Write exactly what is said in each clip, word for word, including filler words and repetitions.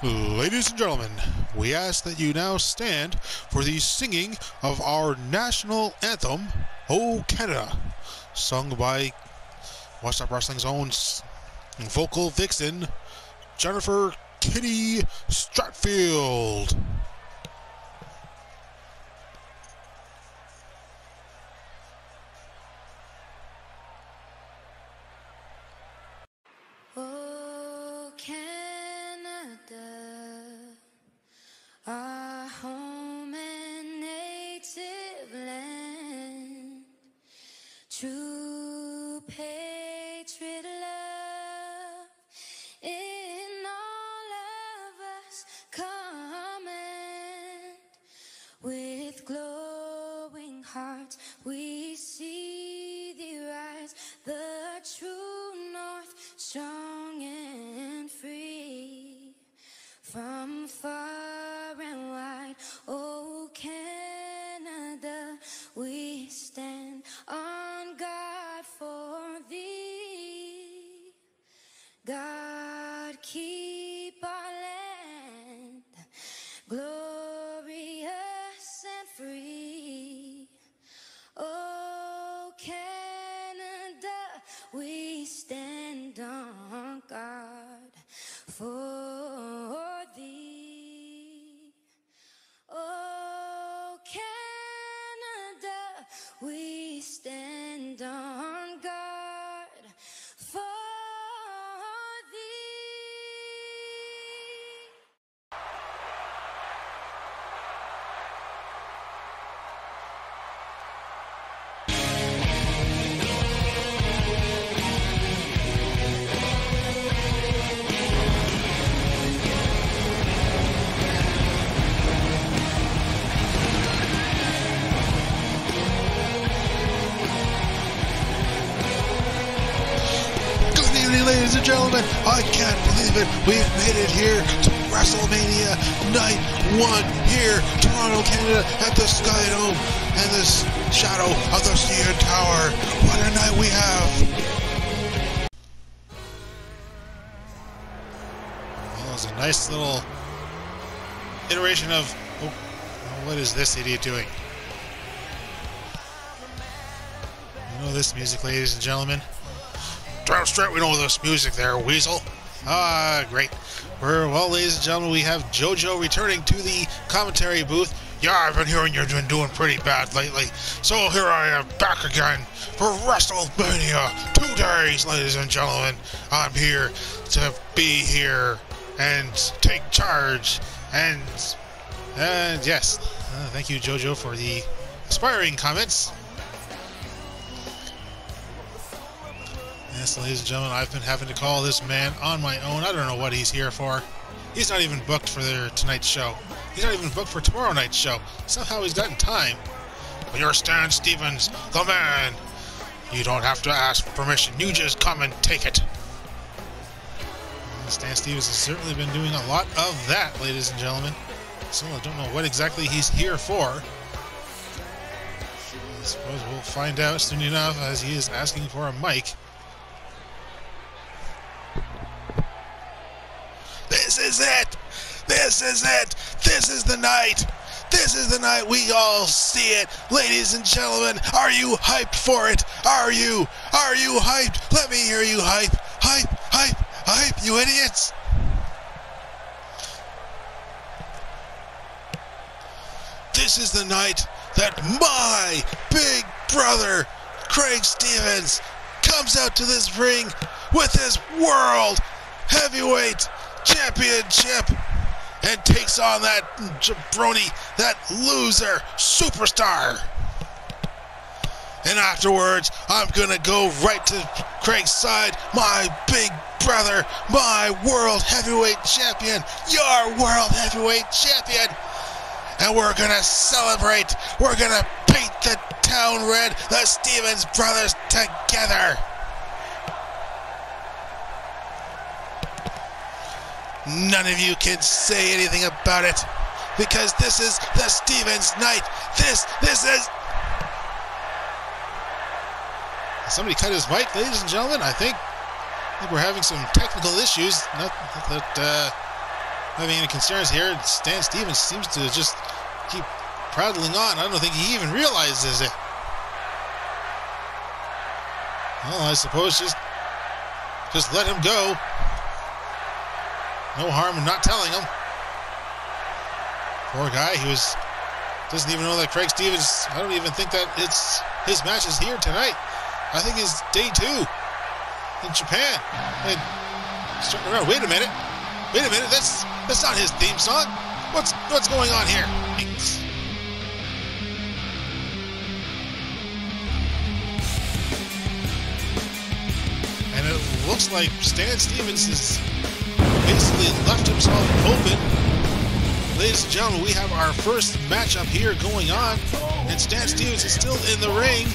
Ladies and gentlemen, we ask that you now stand for the singing of our national anthem, O Canada, sung by Whassup Wrestling's own vocal vixen, Jennifer Kitty Stratfield. Oh, Canada, our home and native land, true patriot love in all of us command. With glowing hearts we see thee rise, the true north, strong and free. From far and wide, oh Canada, we stand on guard for thee. God, keep our land glorious and free. Oh Canada, we stand on guard for thee. Oh Canada, we stand on guard for thee. Ladies and gentlemen, I can't believe it. We've made it here to Wrestlemania Night One here, Toronto, Canada, at the Sky Dome and the shadow of the C N Tower. What a night we have! Well, that was a nice little iteration of, oh, what is this idiot doing? You know this music, ladies and gentlemen? Damn straight, we know this music there, Weasel. Ah, great. We're, well, ladies and gentlemen, we have JoJo returning to the commentary booth. Yeah, I've been hearing you've been doing pretty bad lately. So here I am back again for Wrestlemania. Two days, ladies and gentlemen. I'm here to be here and take charge. And, and yes, uh, thank you, JoJo, for the inspiring comments. Yes, ladies and gentlemen, I've been having to call this man on my own. I don't know what he's here for. He's not even booked for their tonight's show. He's not even booked for tomorrow night's show. Somehow he's gotten time. But you're Stan Stevens, the man. You don't have to ask permission. You just come and take it. And Stan Stevens has certainly been doing a lot of that, ladies and gentlemen. So I don't know what exactly he's here for. I suppose we'll find out soon enough as he is asking for a mic. This is it! This is it! This is the night! This is the night we all see it! Ladies and gentlemen, are you hyped for it? Are you? Are you hyped? Let me hear you hype! Hype! Hype! Hype, you idiots! This is the night that my big brother, Craig Stevens, comes out to this ring with his world heavyweight championship and takes on that jabroni, that loser superstar. And afterwards, I'm gonna go right to Craig's side, my big brother, my world heavyweight champion, your world heavyweight champion. And we're gonna celebrate, we're gonna paint the town red, the Stevens brothers together. None of you can say anything about it, because this is the Stevens night. This, this is... Somebody cut his mic, ladies and gentlemen. I think, I think we're having some technical issues. Not that, uh, having any concerns here. Stan Stevens seems to just keep prattling on. I don't think he even realizes it. Well, I suppose just just let him go. No harm in not telling him. Poor guy, he was doesn't even know that Craig Stevens, I don't even think that it's his match is here tonight. I think it's day two in Japan. And starting around, wait a minute. Wait a minute, that's that's not his theme song. What's what's going on here? And it looks like Stan Stevens has basically left himself open. Ladies and gentlemen, we have our first matchup here going on, and Stan Stevens is still in the ring.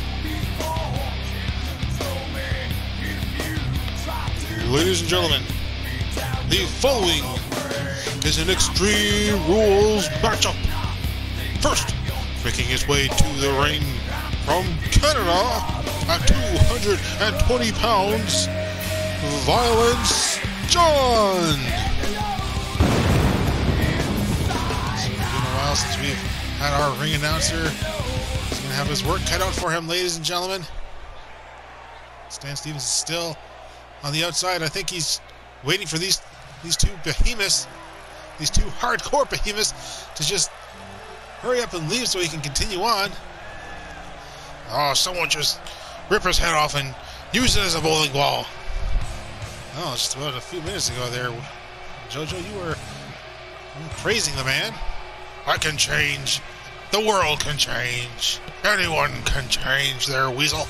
Ladies and gentlemen, the following is an Extreme Rules matchup. First, making his way to the ring from Canada at two hundred twenty pounds, Violence John. Since we've had our ring announcer, he's going to have his work cut out for him, ladies and gentlemen. Stan Stevens is still on the outside. I think he's waiting for these these two behemoths, these two hardcore behemoths, to just hurry up and leave so he can continue on. Oh, someone just rip his head off and use it as a bowling ball. Oh, just about a few minutes ago there, JoJo, you were praising the man. I can change. The world can change. Anyone can change their weasel.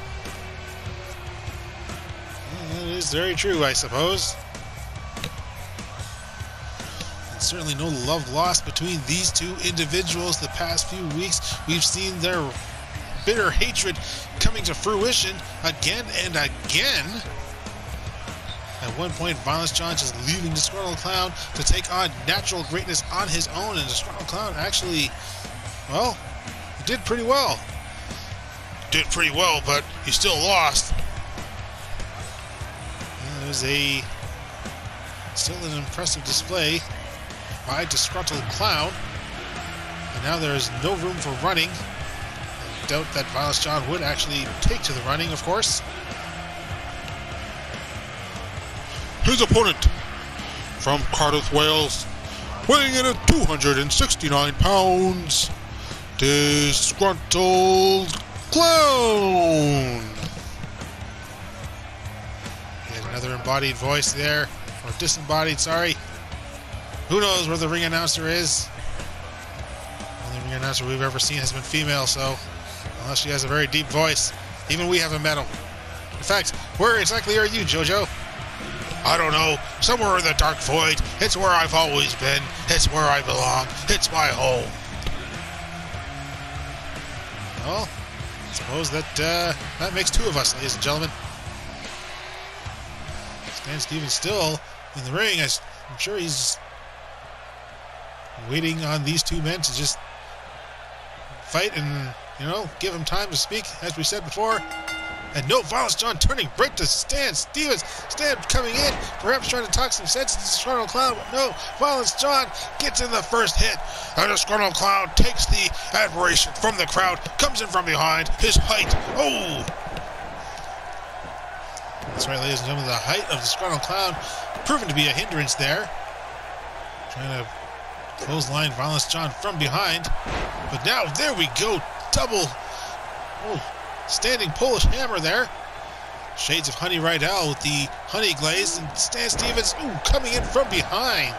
That is very true, I suppose. And certainly no love lost between these two individuals the past few weeks. We've seen their bitter hatred coming to fruition again and again. At one point, Violence John just leaving Disgruntled Clown to take on Natural Greatness on his own, and Disgruntled Clown actually, well, he did pretty well. Did pretty well, but he still lost. And there's a still an impressive display by Disgruntled Clown, and now there is no room for running. I doubt that Violence John would actually take to the running, of course. His opponent from Cardiff, Wales, weighing in at two hundred sixty-nine pounds, Disgruntled Clown. He has another embodied voice there, or disembodied, sorry. Who knows where the ring announcer is? The only ring announcer we've ever seen has been female, so unless she has a very deep voice, even we haven't met him. In fact, where exactly are you, JoJo? I don't know. Somewhere in the dark void. It's where I've always been. It's where I belong. It's my home. Well, I suppose that uh, that makes two of us, ladies and gentlemen. Stan Stevens still in the ring. I'm sure he's waiting on these two men to just fight and, you know, give him time to speak, as we said before. And no, Violence John turning right to Stan Stevens. Stan coming in, perhaps trying to talk some sense to the Disgruntled Clown, but no, Violence John gets in the first hit. And the Disgruntled Clown takes the admiration from the crowd, comes in from behind, his height. Oh! That's right, ladies and gentlemen, the height of the Disgruntled Clown proven to be a hindrance there. Trying to clothesline Violence John from behind. But now, there we go, double. Oh. Standing Polish hammer there. Shades of Honey Rydell with the honey glaze, and Stan Stevens ooh, coming in from behind.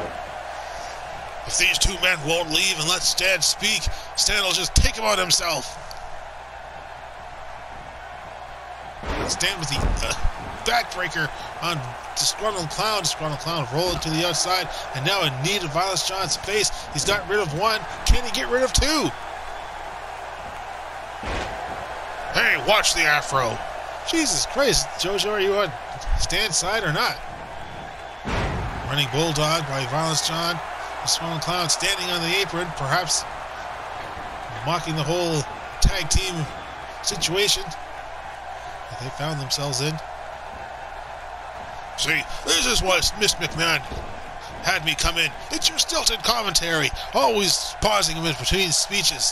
If these two men won't leave and let Stan speak, Stan will just take him on himself. Stan with the uh, backbreaker on Disgruntled Clown. Disgruntled Clown rolling to the outside, and now in need of Violence John's face. He's got rid of one. Can he get rid of two? Hey, watch the afro. Jesus Christ, JoJo, are you on Stan's side or not? Running Bulldog by Violence John. The Disgruntled Clown standing on the apron, perhaps mocking the whole tag team situation that they found themselves in. See, this is what Miss McMahon had me come in. It's your stilted commentary. Always pausing him in between speeches.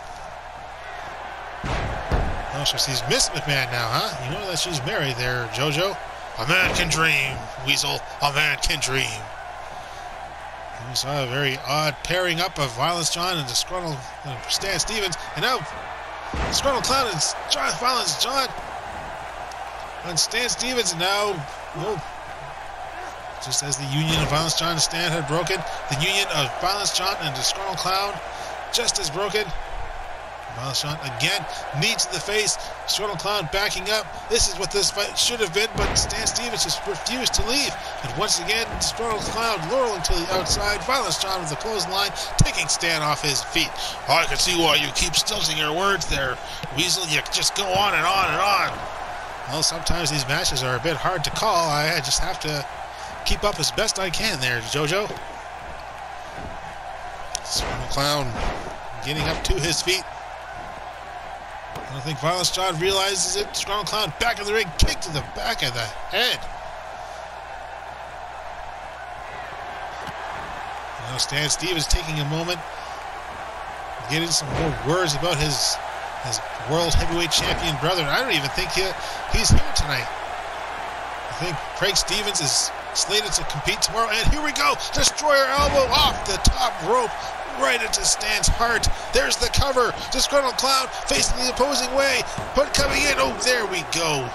Oh, so she's Miss McMahon now, huh? You know that she's married there, JoJo. A man can dream, Weasel. A man can dream. And we saw a very odd pairing up of Violence John and Disgruntled uh, Stan Stevens. And now Disgruntled Clown and John, Violence John and Stan Stevens. And now, well, just as the union of Violence John and Stan had broken, the union of Violence John and Disgruntled Clown just as broken. Violence John again, knee to the face. Disgruntled Clown backing up. This is what this fight should have been, but Stan Stevens just refused to leave. And once again, Disgruntled Clown lurling to the outside. Violence John with the clothesline, taking Stan off his feet. Oh, I can see why you keep stilting your words there, Weasel. You just go on and on and on. Well, sometimes these matches are a bit hard to call. I just have to keep up as best I can there, JoJo. Disgruntled Clown getting up to his feet. I don't think Violence John realizes it. Disgruntled Clown back in the ring, kick to the back of the head. Now Stan Stevens taking a moment, getting some more words about his his World Heavyweight Champion brother. I don't even think he, he's here tonight. I think Craig Stevens is slated to compete tomorrow. And here we go. Destroyer elbow off the top rope, right into Stan's heart. There's the cover. Disgruntled Clown facing the opposing way, but coming in. Oh, there we go.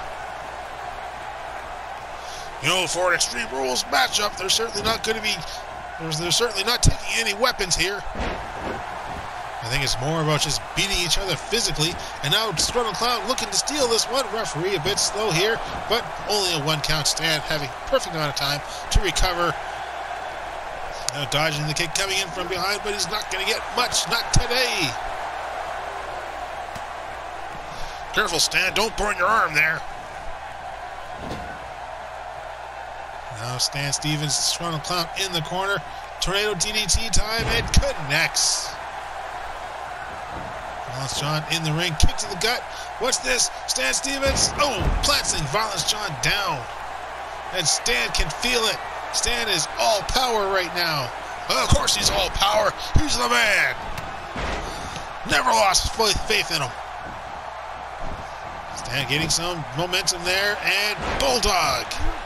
You know, for an Extreme Rules matchup, they're certainly not going to be. They're certainly not taking any weapons here. I think it's more about just beating each other physically. And now Disgruntled Clown looking to steal this one. Referee a bit slow here, but only a one count. Stan having perfect amount of time to recover. Now dodging the kick coming in from behind, but he's not going to get much. Not today. Careful, Stan. Don't burn your arm there. Now Stan Stevens, Disgruntled Clown in the corner. Tornado D D T time and connects. Violence John in the ring. Kick to the gut. What's this? Stan Stevens. Oh, planting Violence John down. And Stan can feel it. Stan is all power right now. Well, of course he's all power. He's the man. Never lost faith in him. Stan getting some momentum there. And Bulldog.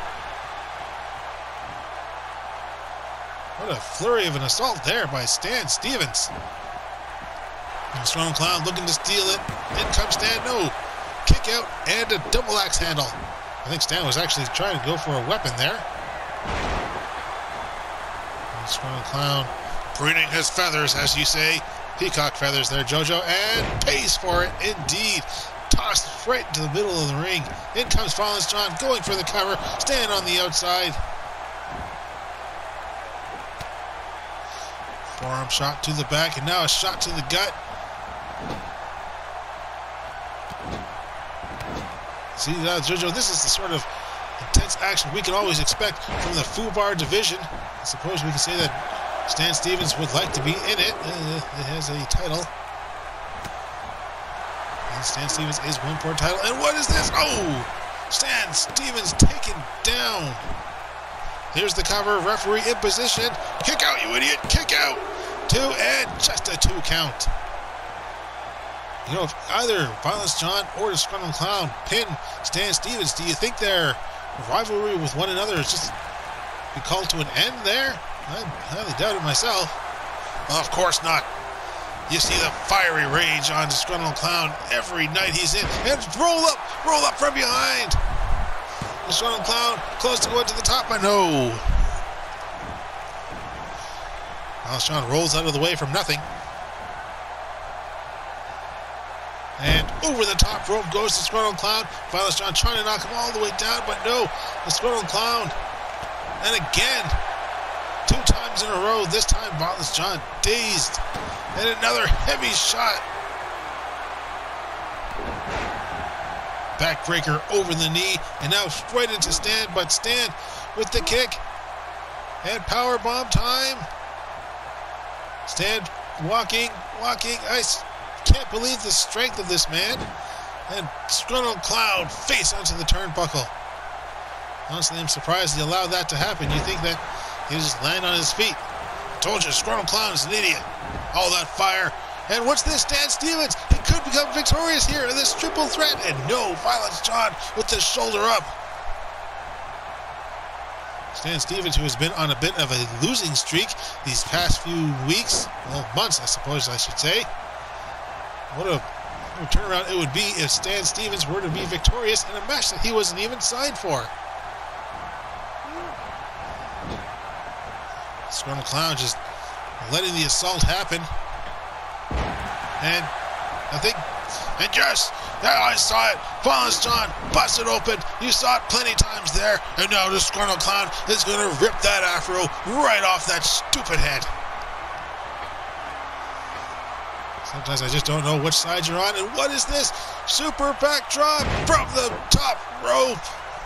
What a flurry of an assault there by Stan Stevens. Disgruntled Clown looking to steal it. In comes Stan. No. Kick out and a double axe handle. I think Stan was actually trying to go for a weapon there. Disgruntled Clown preening his feathers, as you say. Peacock feathers there, JoJo. And pays for it indeed. Tossed right into the middle of the ring. In comes Violence John going for the cover. Stan on the outside. Forearm shot to the back, and now a shot to the gut. See, uh, JoJo, this is the sort of intense action we can always expect from the F U B A R division. I suppose we can say that Stan Stevens would like to be in it. Uh, it has a title. And Stan Stevens is one for a title. And what is this? Oh! Stan Stevens taken down. Here's the cover. Referee in position. Kick out, you idiot! Kick out! Two and just a two count. You know, if either Violence John or Disgruntled Clown pin Stan Stevens, do you think their rivalry with one another is just be called to an end there? I highly doubt it myself. Well, of course not. You see the fiery rage on Disgruntled Clown every night he's in. And roll up, roll up from behind. Disgruntled Clown close to going to the top, but no. Violence John rolls out of the way from nothing. And over the top rope goes the Disgruntled Clown. Violence John trying to knock him all the way down, but no. The Disgruntled Clown. And again, two times in a row. This time, Violence John dazed. And another heavy shot. Backbreaker over the knee. And now straight into Stan, but Stan with the kick. And powerbomb time. Stan walking, walking. I can't believe the strength of this man. And Disgruntled Clown face onto the turnbuckle. Honestly, I'm surprised he allowed that to happen. You think that He just landed on his feet. I told you, Disgruntled Clown is an idiot. All that fire. And what's this? Stan Stevens. He could become victorious here in this triple threat. And no, Violence John with the shoulder up. Stan Stevens, who has been on a bit of a losing streak these past few weeks, well, months, I suppose I should say. What a, what a turnaround it would be if Stan Stevens were to be victorious in a match that he wasn't even signed for. Disgruntled Clown just letting the assault happen. And I think, and yes, yeah, I saw it. Violence John busted open. You saw it plenty times there. And now the Disgruntled Clown is going to rip that afro right off that stupid head. Sometimes I just don't know which side you're on. And what is this? Super backdrop from the top rope.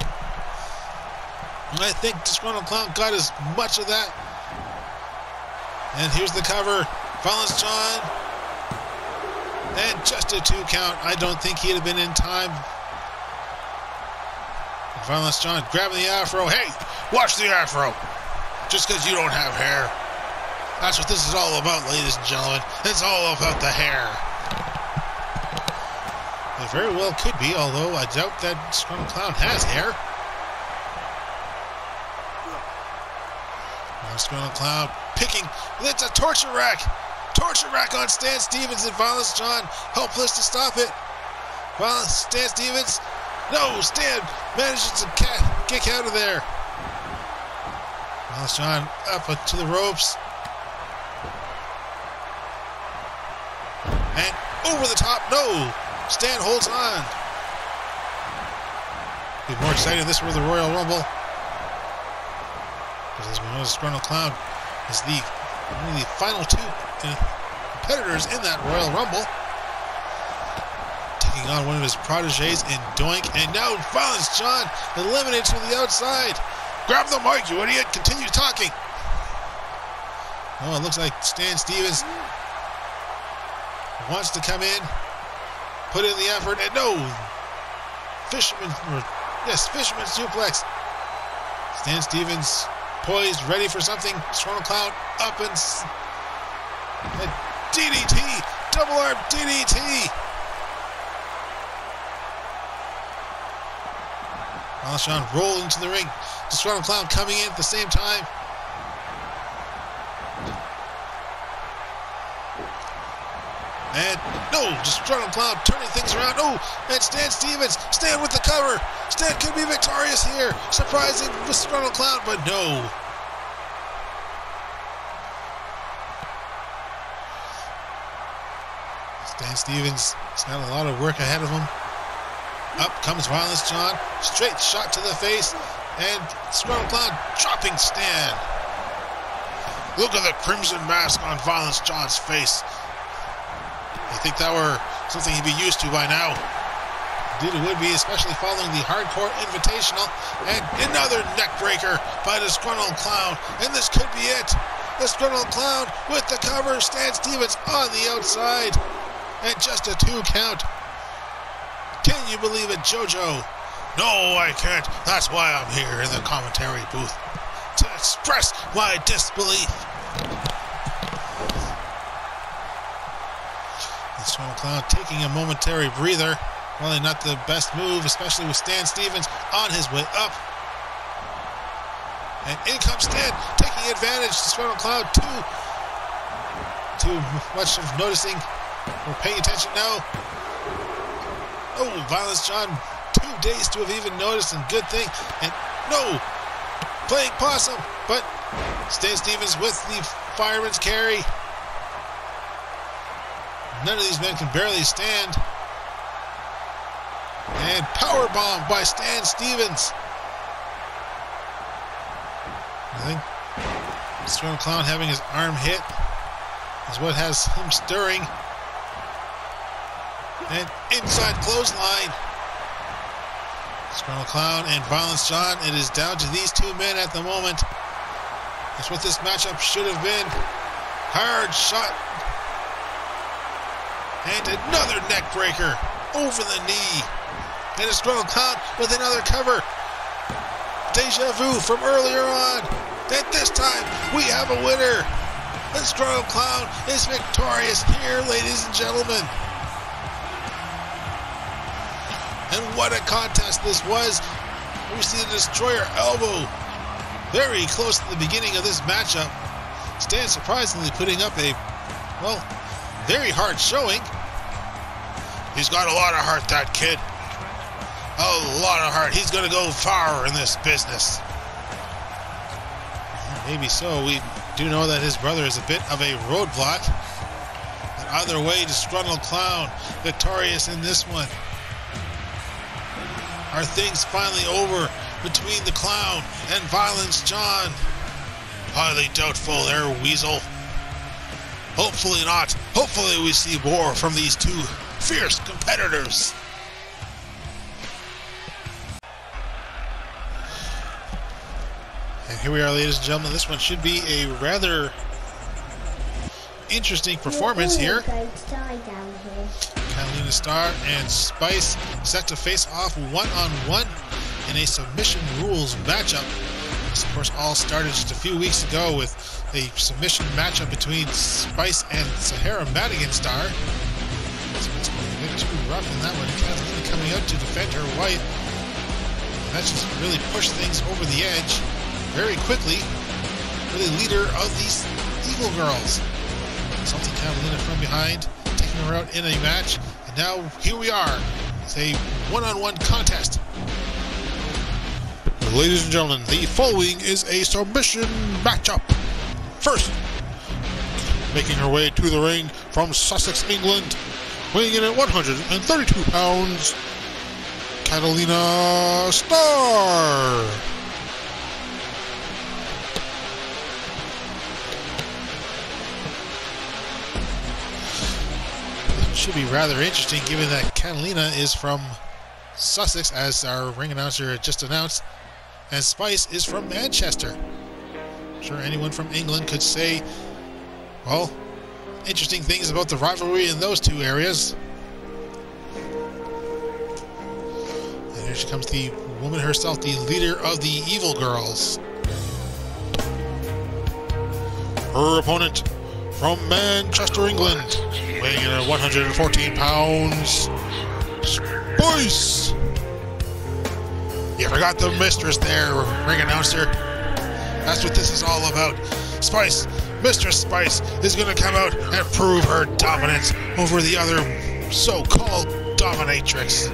And I think Disgruntled Clown got as much of that. And here's the cover. Violence John. And just a two count. I don't think he'd have been in time. Violence John grabbing the afro. Hey, watch the afro. Just because you don't have hair. That's what this is all about, ladies and gentlemen. It's all about the hair. It very well could be, although I doubt that Disgruntled Clown has hair. Disgruntled Clown picking. It's a torture rack. Torture rack on Stan Stevens and Violence John helpless to stop it. Violence, Stan Stevens. No, Stan manages to kick out of there. Violence John up to the ropes. And over the top. No. Stan holds on. Be more exciting. This were the Royal Rumble. Because as we know, Disgruntled Clown is the one of the final two competitors in that Royal Rumble. Taking on one of his proteges in Doink. And now Violence John eliminated to the outside. Grab the mic, you idiot. Continue talking. Oh, it looks like Stan Stevens wants to come in, put in the effort, and no. Fisherman, or, yes, Fisherman suplex. Stan Stevens poised, ready for something. Disgruntled Clown up and, and D D T, double arm D D T. Violence John rolling to the ring. Disgruntled Clown coming in at the same time. And no, Disgruntled Clown turning things around. Oh, and Stan Stevens, Stan with the cover. Stan could be victorious here. Surprising Disgruntled Clown, but no. Stan Stevens has got a lot of work ahead of him. Up comes Violence John. Straight shot to the face. And Disgruntled Clown dropping Stan. Look at the crimson mask on Violence John's face. I think that were something he'd be used to by now. Indeed it would be, especially following the Hardcore Invitational. And another neck breaker by Disgruntled Clown. And this could be it. Disgruntled Clown with the cover. Stan Stevens on the outside. And just a two count. Can you believe it, JoJo? No, I can't. That's why I'm here in the commentary booth. To express my disbelief. Disgruntled Clown taking a momentary breather. Probably not the best move, especially with Stan Stevens on his way up. And in comes Stan, taking advantage. Disgruntled Clown too, too much of noticing or paying attention now. Oh, Violence John, two days to have even noticed, and good thing. And no, playing possum, but Stan Stevens with the fireman's carry. None of these men can barely stand. And powerbomb by Stan Stevens. I think Disgruntled Clown having his arm hit is what has him stirring. And inside clothesline. Disgruntled Clown and Violence John. It is down to these two men at the moment. That's what this matchup should have been. Hard shot. And another neck breaker over the knee. And Disgruntled Clown with another cover. Deja vu from earlier on. And this time, we have a winner. The Disgruntled Clown is victorious here, ladies and gentlemen. And what a contest this was. We see the Destroyer elbow very close to the beginning of this matchup. Stan surprisingly putting up a, well, very hard showing. He's got a lot of heart, that kid. A lot of heart. He's going to go far in this business. Maybe so. We do know that his brother is a bit of a roadblock. But either way, Disgruntled Clown victorious in this one. Are things finally over between the Clown and Violence John? Highly doubtful there, Weasel. Hopefully not. Hopefully we see more from these two fierce competitors. And here we are, ladies and gentlemen. This one should be a rather interesting performance here. Katalina Star and Spice set to face off one-on-one in a submission rules matchup. This, of course, all started just a few weeks ago with a submission matchup between Spice and Sahara Madigan Star. So it's going a bit too rough in that one. Katalina coming out to defend her white. And that just really pushed things over the edge very quickly for the leader of these Evil Girls. Assaulting Katalina from behind, taking her out in a match, and now here we are. It's a one-on-one contest. Ladies and gentlemen, the following is a submission matchup. First, making her way to the ring from Sussex, England, weighing in at one hundred thirty-two pounds, Katalina Star. Should be rather interesting given that Katalina is from Sussex, as our ring announcer just announced, and Spice is from Manchester. I'm sure anyone from England could say, well, interesting things about the rivalry in those two areas. And here she comes, the woman herself, the leader of the Evil Girls. Her opponent from Manchester, England, weighing in at one hundred fourteen pounds, Spice! You forgot the mistress there, ring announcer. That's what this is all about. Spice, Mistress Spice, is going to come out and prove her dominance over the other so-called dominatrix.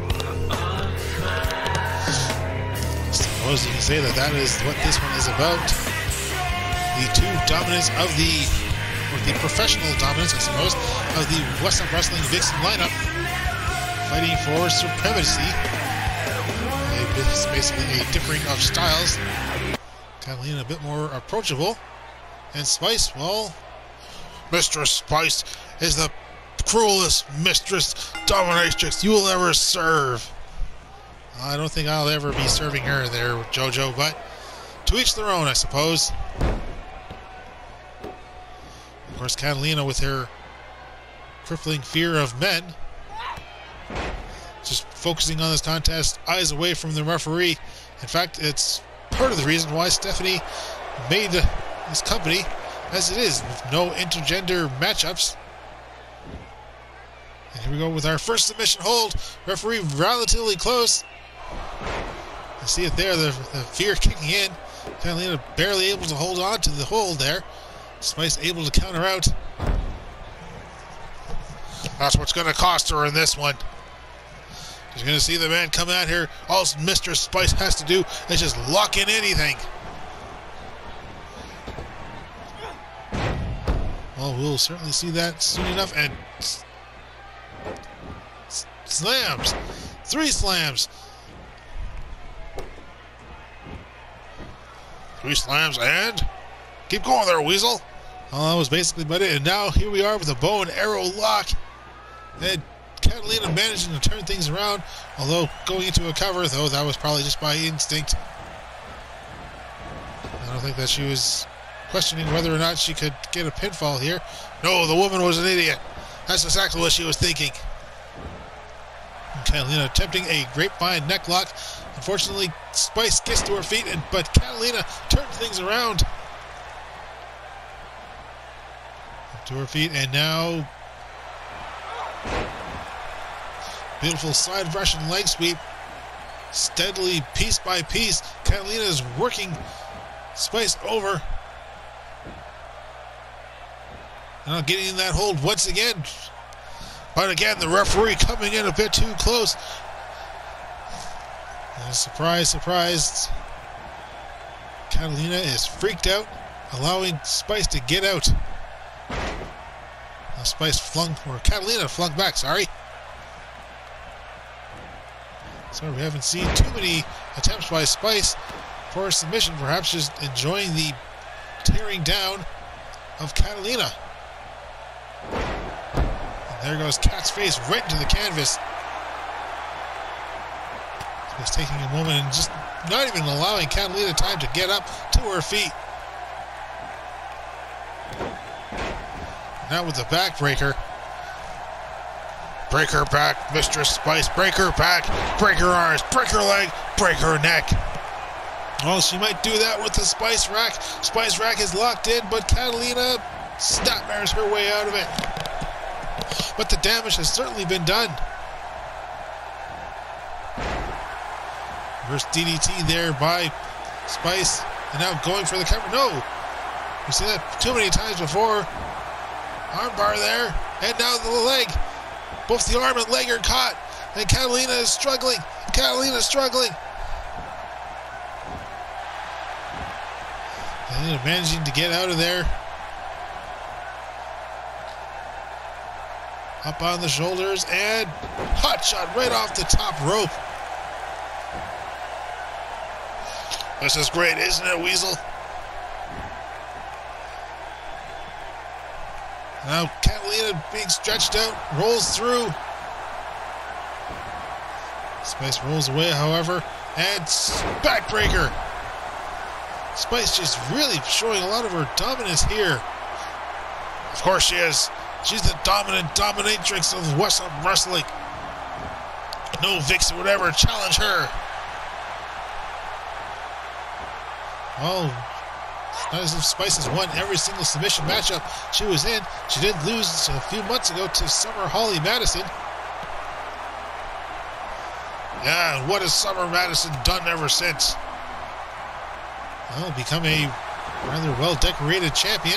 I suppose you can say that that is what this one is about. The two dominants of the, or the professional dominance, I suppose, of the Whassup Wrestling VixXxen lineup, fighting for supremacy. It's basically a differing of styles. Katalina a bit more approachable. And Spice, well, Mistress Spice is the cruelest mistress dominatrix you will ever serve. I don't think I'll ever be serving her there, JoJo, but to each their own, I suppose. Of course, Katalina, with her crippling fear of men, just focusing on this contest, eyes away from the referee. In fact, it's part of the reason why Stephanie made this company as it is, with no intergender matchups. And here we go with our first submission hold. Referee relatively close. You see it there, the, the fear kicking in. Katalina barely able to hold on to the hold there. Smyth able to counter out. That's what's going to cost her in this one. You're going to see the man come out here. All Mistress Spice has to do is just lock in anything. Well, we'll certainly see that soon enough. And slams. Three slams. Three slams and keep going there, Weasel. Well, that was basically about it. And now here we are with a bow and arrow lock. And Katalina managing to turn things around, although going into a cover, though that was probably just by instinct. I don't think that she was questioning whether or not she could get a pinfall here. No, the woman was an idiot. That's exactly what she was thinking. And Katalina attempting a grapevine necklock. Unfortunately, Spice gets to her feet, and, but Katalina turns things around. Up to her feet, and now beautiful side Russian leg sweep. Steadily, piece by piece, Katalina is working Spice over. Now getting in that hold once again. But again, the referee coming in a bit too close. And surprise, surprise. Katalina is freaked out, allowing Spice to get out. Now Spice flung, or Katalina flung back, sorry. So we haven't seen too many attempts by Spice for a submission, perhaps just enjoying the tearing down of Katalina. And there goes Kat's face right into the canvas. Spice taking a moment and just not even allowing Katalina time to get up to her feet. Now with the backbreaker. Break her back, Mistress Spice. Break her back. Break her arms. Break her leg. Break her neck. Well, she might do that with the Spice Rack. Spice Rack is locked in, but Katalina snapmares her way out of it. But the damage has certainly been done. Reverse D D T there by Spice. And now going for the cover. No! We've seen that too many times before. Armbar there. And now the leg. Both the arm and leg are caught. And Katalina is struggling. Katalina is struggling. Katalina managing to get out of there. Up on the shoulders and hot shot right off the top rope. This is great, isn't it, Weasel? Now Katalina being stretched out, rolls through. Spice rolls away, however, and backbreaker. Spice just really showing a lot of her dominance here. Of course she is. She's the dominant dominatrix of Whassup Wrestling. No VixXxen would ever challenge her. Oh, it's not as if Spice has won every single submission matchup she was in. She did lose a few months ago to Summer Holly Madison. Yeah, and what has Summer Madison done ever since? Well, become a rather well-decorated champion.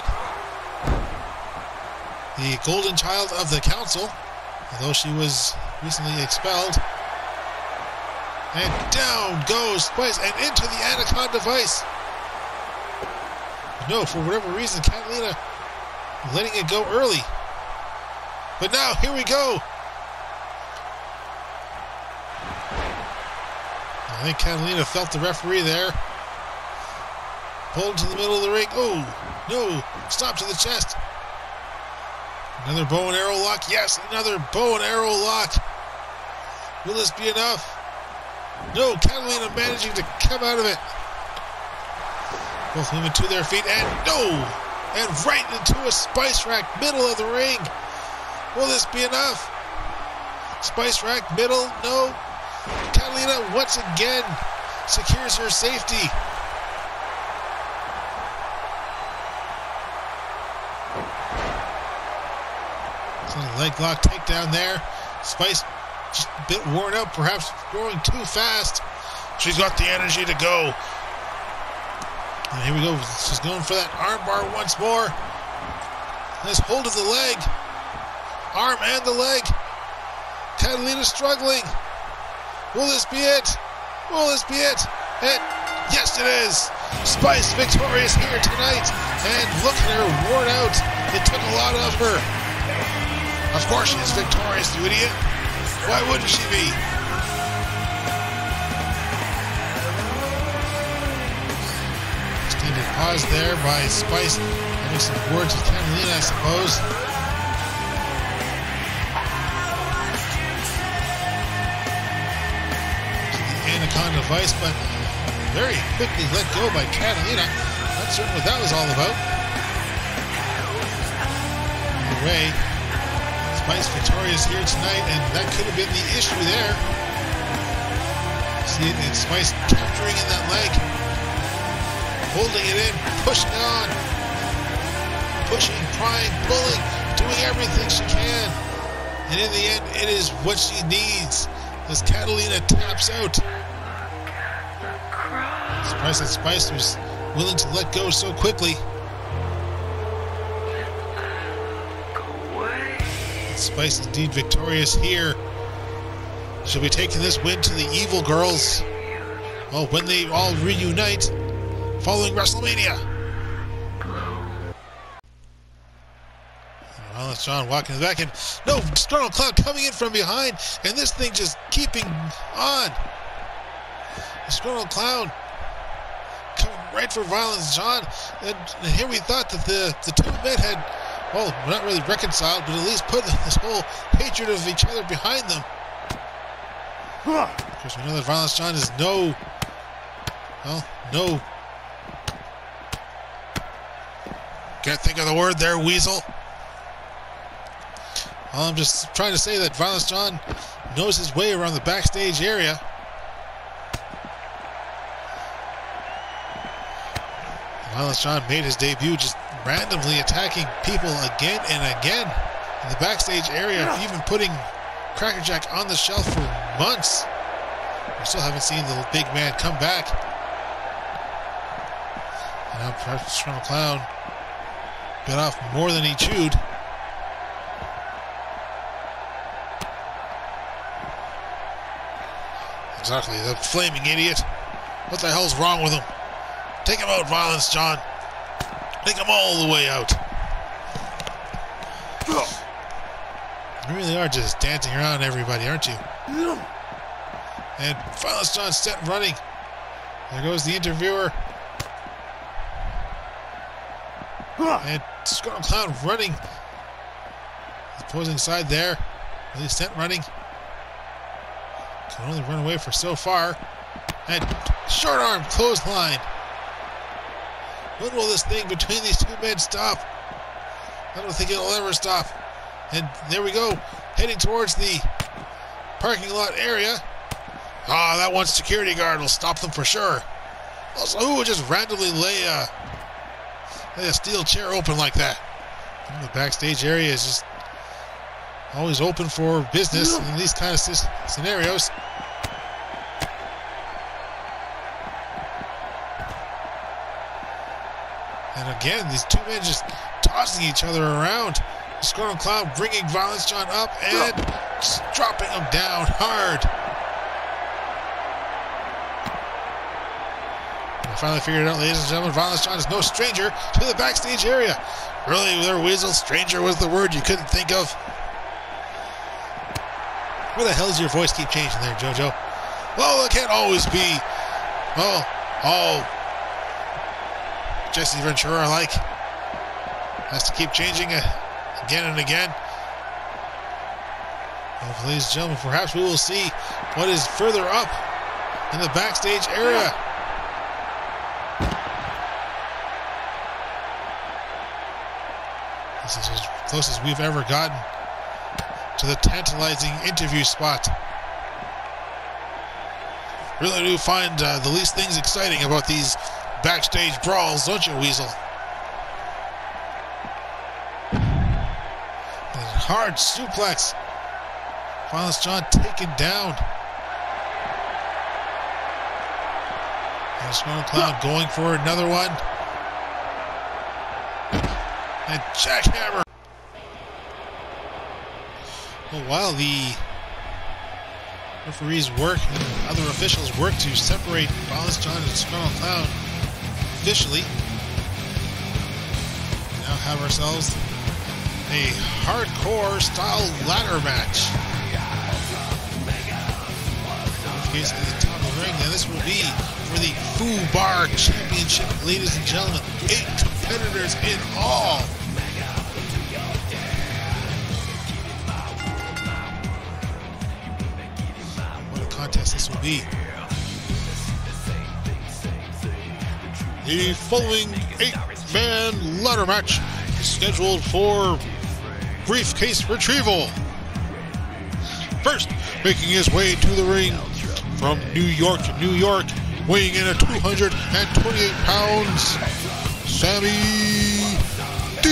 The golden child of the council, although she was recently expelled. And down goes Spice and into the Anaconda Vice. No, for whatever reason, Katalina letting it go early. But now, here we go. I think Katalina felt the referee there. Pulled to the middle of the ring. Oh, no. Stop to the chest. Another bow and arrow lock. Yes, another bow and arrow lock. Will this be enough? No, Katalina managing to come out of it. Both women to their feet, and no! And right into a Spice Rack, middle of the ring. Will this be enough? Spice Rack, middle, no. Katalina once again secures her safety. So the leg lock takedown there. Spice just a bit worn out, perhaps going too fast. She's got the energy to go. And here we go. She's going for that armbar once more. Nice hold of the leg. Arm and the leg. Katalina struggling. Will this be it? Will this be it? And yes, it is. Spice victorious here tonight. And look at her worn out. It took a lot of her. Of course she's victorious, you idiot. Why wouldn't she be? Extended pause there by Spice, having some words with Katalina, I suppose. To the Anaconda Vice, but very quickly let go by Katalina. Not certain what that was all about. Either way, Smyth victorious here tonight, and that could have been the issue there. See it, it's Smyth capturing in that leg, holding it in, pushing on, pushing, prying, pulling, doing everything she can. And in the end, it is what she needs as Katalina taps out. Surprised that Smyth was willing to let go so quickly. Smyth indeed victorious here. She'll be taking this win to the Evil Girls, well, when they all reunite following WrestleMania. Violence John walking back in. No, Disgruntled Clown coming in from behind, and this thing just keeping on. Disgruntled Clown coming right for Violence John, and, and here we thought that the, the two men had, well, not really reconciled, but at least put this whole hatred of each other behind them. Of course, we know that Violence John is no, well, no, can't think of the word there, Weasel. Well, I'm just trying to say that Violence John knows his way around the backstage area. Violence John made his debut just randomly attacking people again and again in the backstage area, even putting Crackerjack on the shelf for months. We still haven't seen the big man come back. And now perhaps Disgruntled Clown bit off more than he chewed. Exactly, the flaming idiot. What the hell's wrong with him? Take him out, Violence John. Take him all the way out. You really are just dancing around everybody, aren't you? And Violence John set running. There goes the interviewer. And Disgruntled Clown running. The opposing side there. At least sent running. Can only run away for so far. And short arm clothesline. When will this thing between these two men stop? I don't think it'll ever stop. And there we go, heading towards the parking lot area. Ah, oh, that one security guard will stop them for sure. Also, who would just randomly lay a, lay a steel chair open like that? And the backstage area is just always open for business in these kind of scenarios. And again, these two men just tossing each other around. Disgruntled Clown bringing Violence John up and just dropping him down hard. I finally figured it out, ladies and gentlemen. Violence John is no stranger to the backstage area. Really, there, Weasel, stranger was the word you couldn't think of. Where the hell does your voice keep changing there, JoJo? Well, it can't always be, well, all Jesse Ventura like. Has to keep changing uh, again and again. Well, ladies and gentlemen, perhaps we will see what is further up in the backstage area. This is as close as we've ever gotten to the tantalizing interview spot. Really do find uh, the least things exciting about these backstage brawls, don't you, Weasel? And hard suplex. Violence John taken down. And Disgruntled Clown going for another one. And jackhammer. Well, while the referees work and other officials work to separate Violence John and Disgruntled Clown officially, we now have ourselves a hardcore style ladder match. In which case, at the top of the ring, and this will be for the F U B A R Championship, ladies and gentlemen. Eight competitors in all. Contest this will be. The following eight-man ladder match is scheduled for briefcase retrieval. First, making his way to the ring from New York, New York, weighing in at two hundred twenty-eight pounds, Sammy D.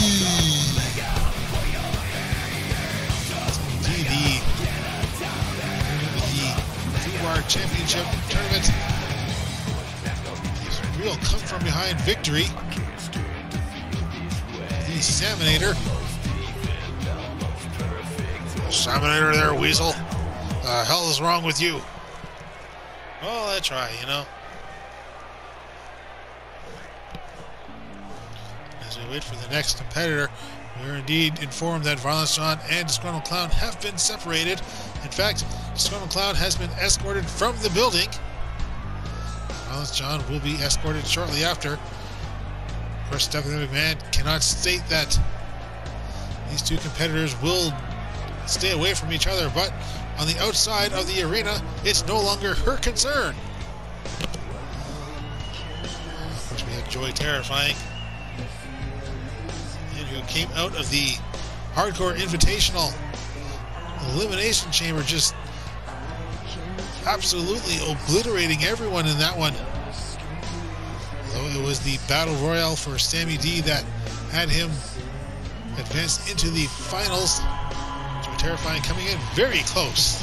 Sammy D, the F U B A R Championship Tournament. Real come from behind victory. The Saminator. Saminator there, Weasel. The hell is wrong with you? Well, I try, you know. As we wait for the next competitor, we are indeed informed that Violence John and Disgruntled Clown have been separated. In fact, Disgruntled Clown has been escorted from the building. Violence John will be escorted shortly after. Of course, Stephanie McMahon cannot state that these two competitors will stay away from each other, but on the outside of the arena, it's no longer her concern. Of course, we had Joy Terrifying, and who came out of the Hardcore Invitational Elimination Chamber, just absolutely obliterating everyone in that one. Although it was the Battle Royale for Sammy D that had him advance into the finals. Joy Terrifying coming in very close.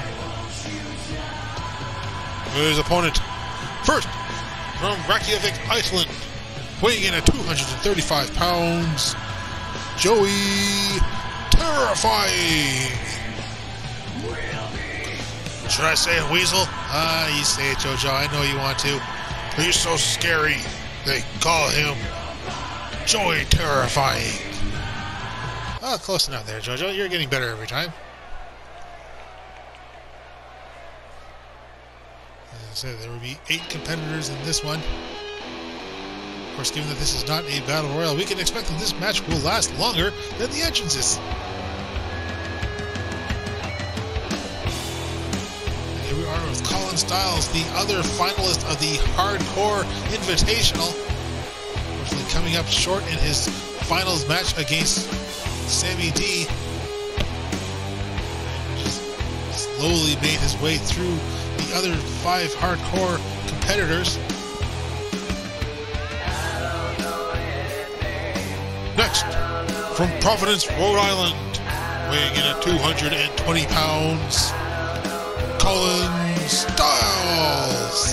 His opponent, first from Reykjavik, Iceland, weighing in at two hundred thirty-five pounds, Joey Terrifying. Should I say it, Weasel? Ah, you say it, JoJo. I know you want to. He's so scary. They call him Joey Terrifying. Oh, close enough there, JoJo. You're getting better every time. As I said, there will be eight competitors in this one. Of course, given that this is not a battle royal, we can expect that this match will last longer than the entrances. Here we are with Colin Stiles, the other finalist of the Hardcore Invitational. Unfortunately, coming up short in his finals match against Sammy D. Just slowly made his way through the other five hardcore competitors. Next, from Providence, Rhode Island, weighing in at two hundred twenty pounds, Colin Stiles.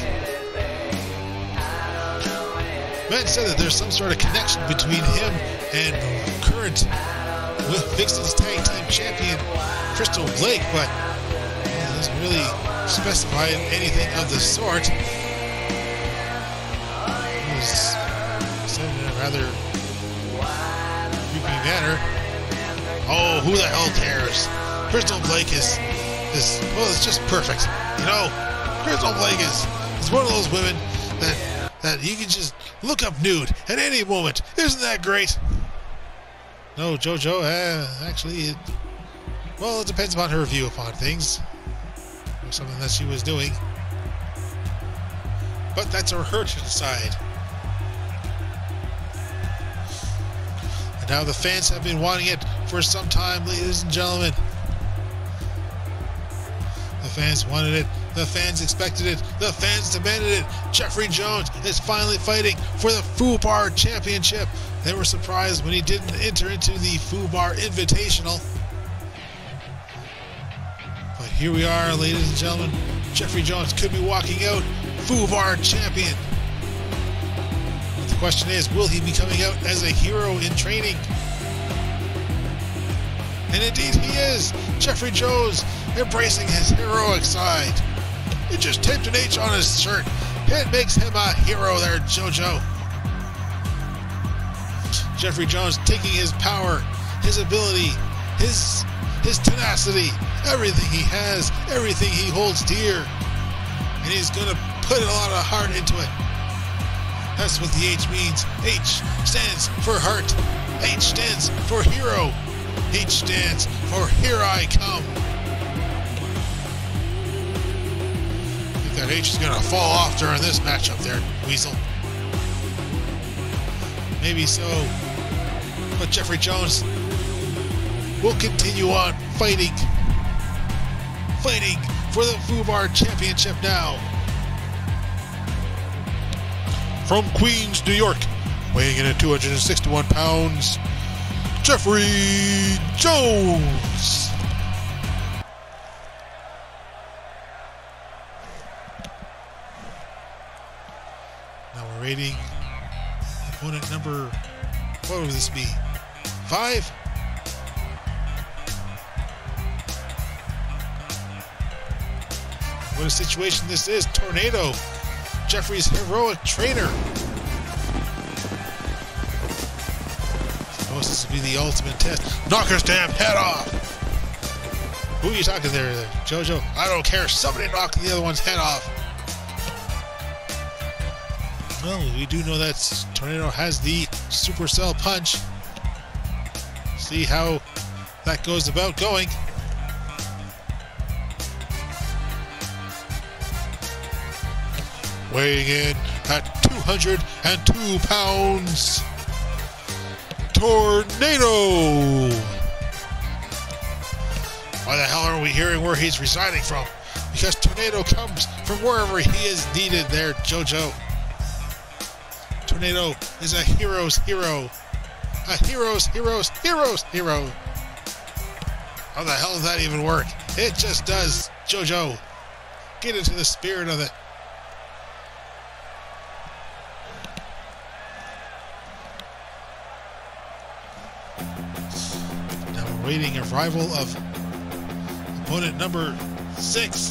Men said that there's some sort of connection between him and current with VixXxen's tag team champion Crystal Blake, but he doesn't really specify anything of the sort. It was said in a rather creepy manner. Oh, who the hell cares? Crystal Blake is is well, it's just perfect. You know, Crystal Blake is is one of those women that that you can just look up nude at any moment. Isn't that great? No, JoJo, uh, actually, it, well, it depends upon her view upon things. Or something that she was doing. But that's for her to decide. And now the fans have been wanting it for some time, ladies and gentlemen. The fans wanted it. The fans expected it. The fans demanded it. Jeffery Jones is finally fighting for the F U B A R Championship. They were surprised when he didn't enter into the F U B A R Invitational. But here we are, ladies and gentlemen. Jeffery Jones could be walking out F U B A R champion. But the question is, will he be coming out as a hero in training? And indeed he is. Jeffery Jones embracing his heroic side. He just taped an H on his shirt. It makes him a hero there, JoJo. Jeffery Jones taking his power, his ability, his his tenacity, everything he has, everything he holds dear, and he's going to put a lot of heart into it. That's what the H means. H stands for heart. H stands for hero. H stands for here I come. I think that H is going to fall off during this matchup there, Weasel. Maybe so. But Jeffery Jones will continue on fighting. Fighting for the F U B A R Championship now. From Queens, New York, weighing in at two hundred sixty-one pounds, Jeffery Jones. Now we're rating opponent number, what would this be? Five? What a situation this is. Tornado, Jeffrey's heroic trainer. Suppose this would be the ultimate test. Knock his damn head off! Who are you talking there, there, Jojo? I don't care. Somebody knock the other one's head off. Well, we do know that Tornado has the Supercell punch. See how that goes about going. Weighing in at two hundred two pounds, Tornado. Why the hell are we hearing where he's residing from? Because Tornado comes from wherever he is needed there, Jojo. Tornado is a hero's hero. A hero's hero's hero's hero. How the hell does that even work? It just does, Jojo. Get into the spirit of it. Now we're waiting arrival of opponent number six.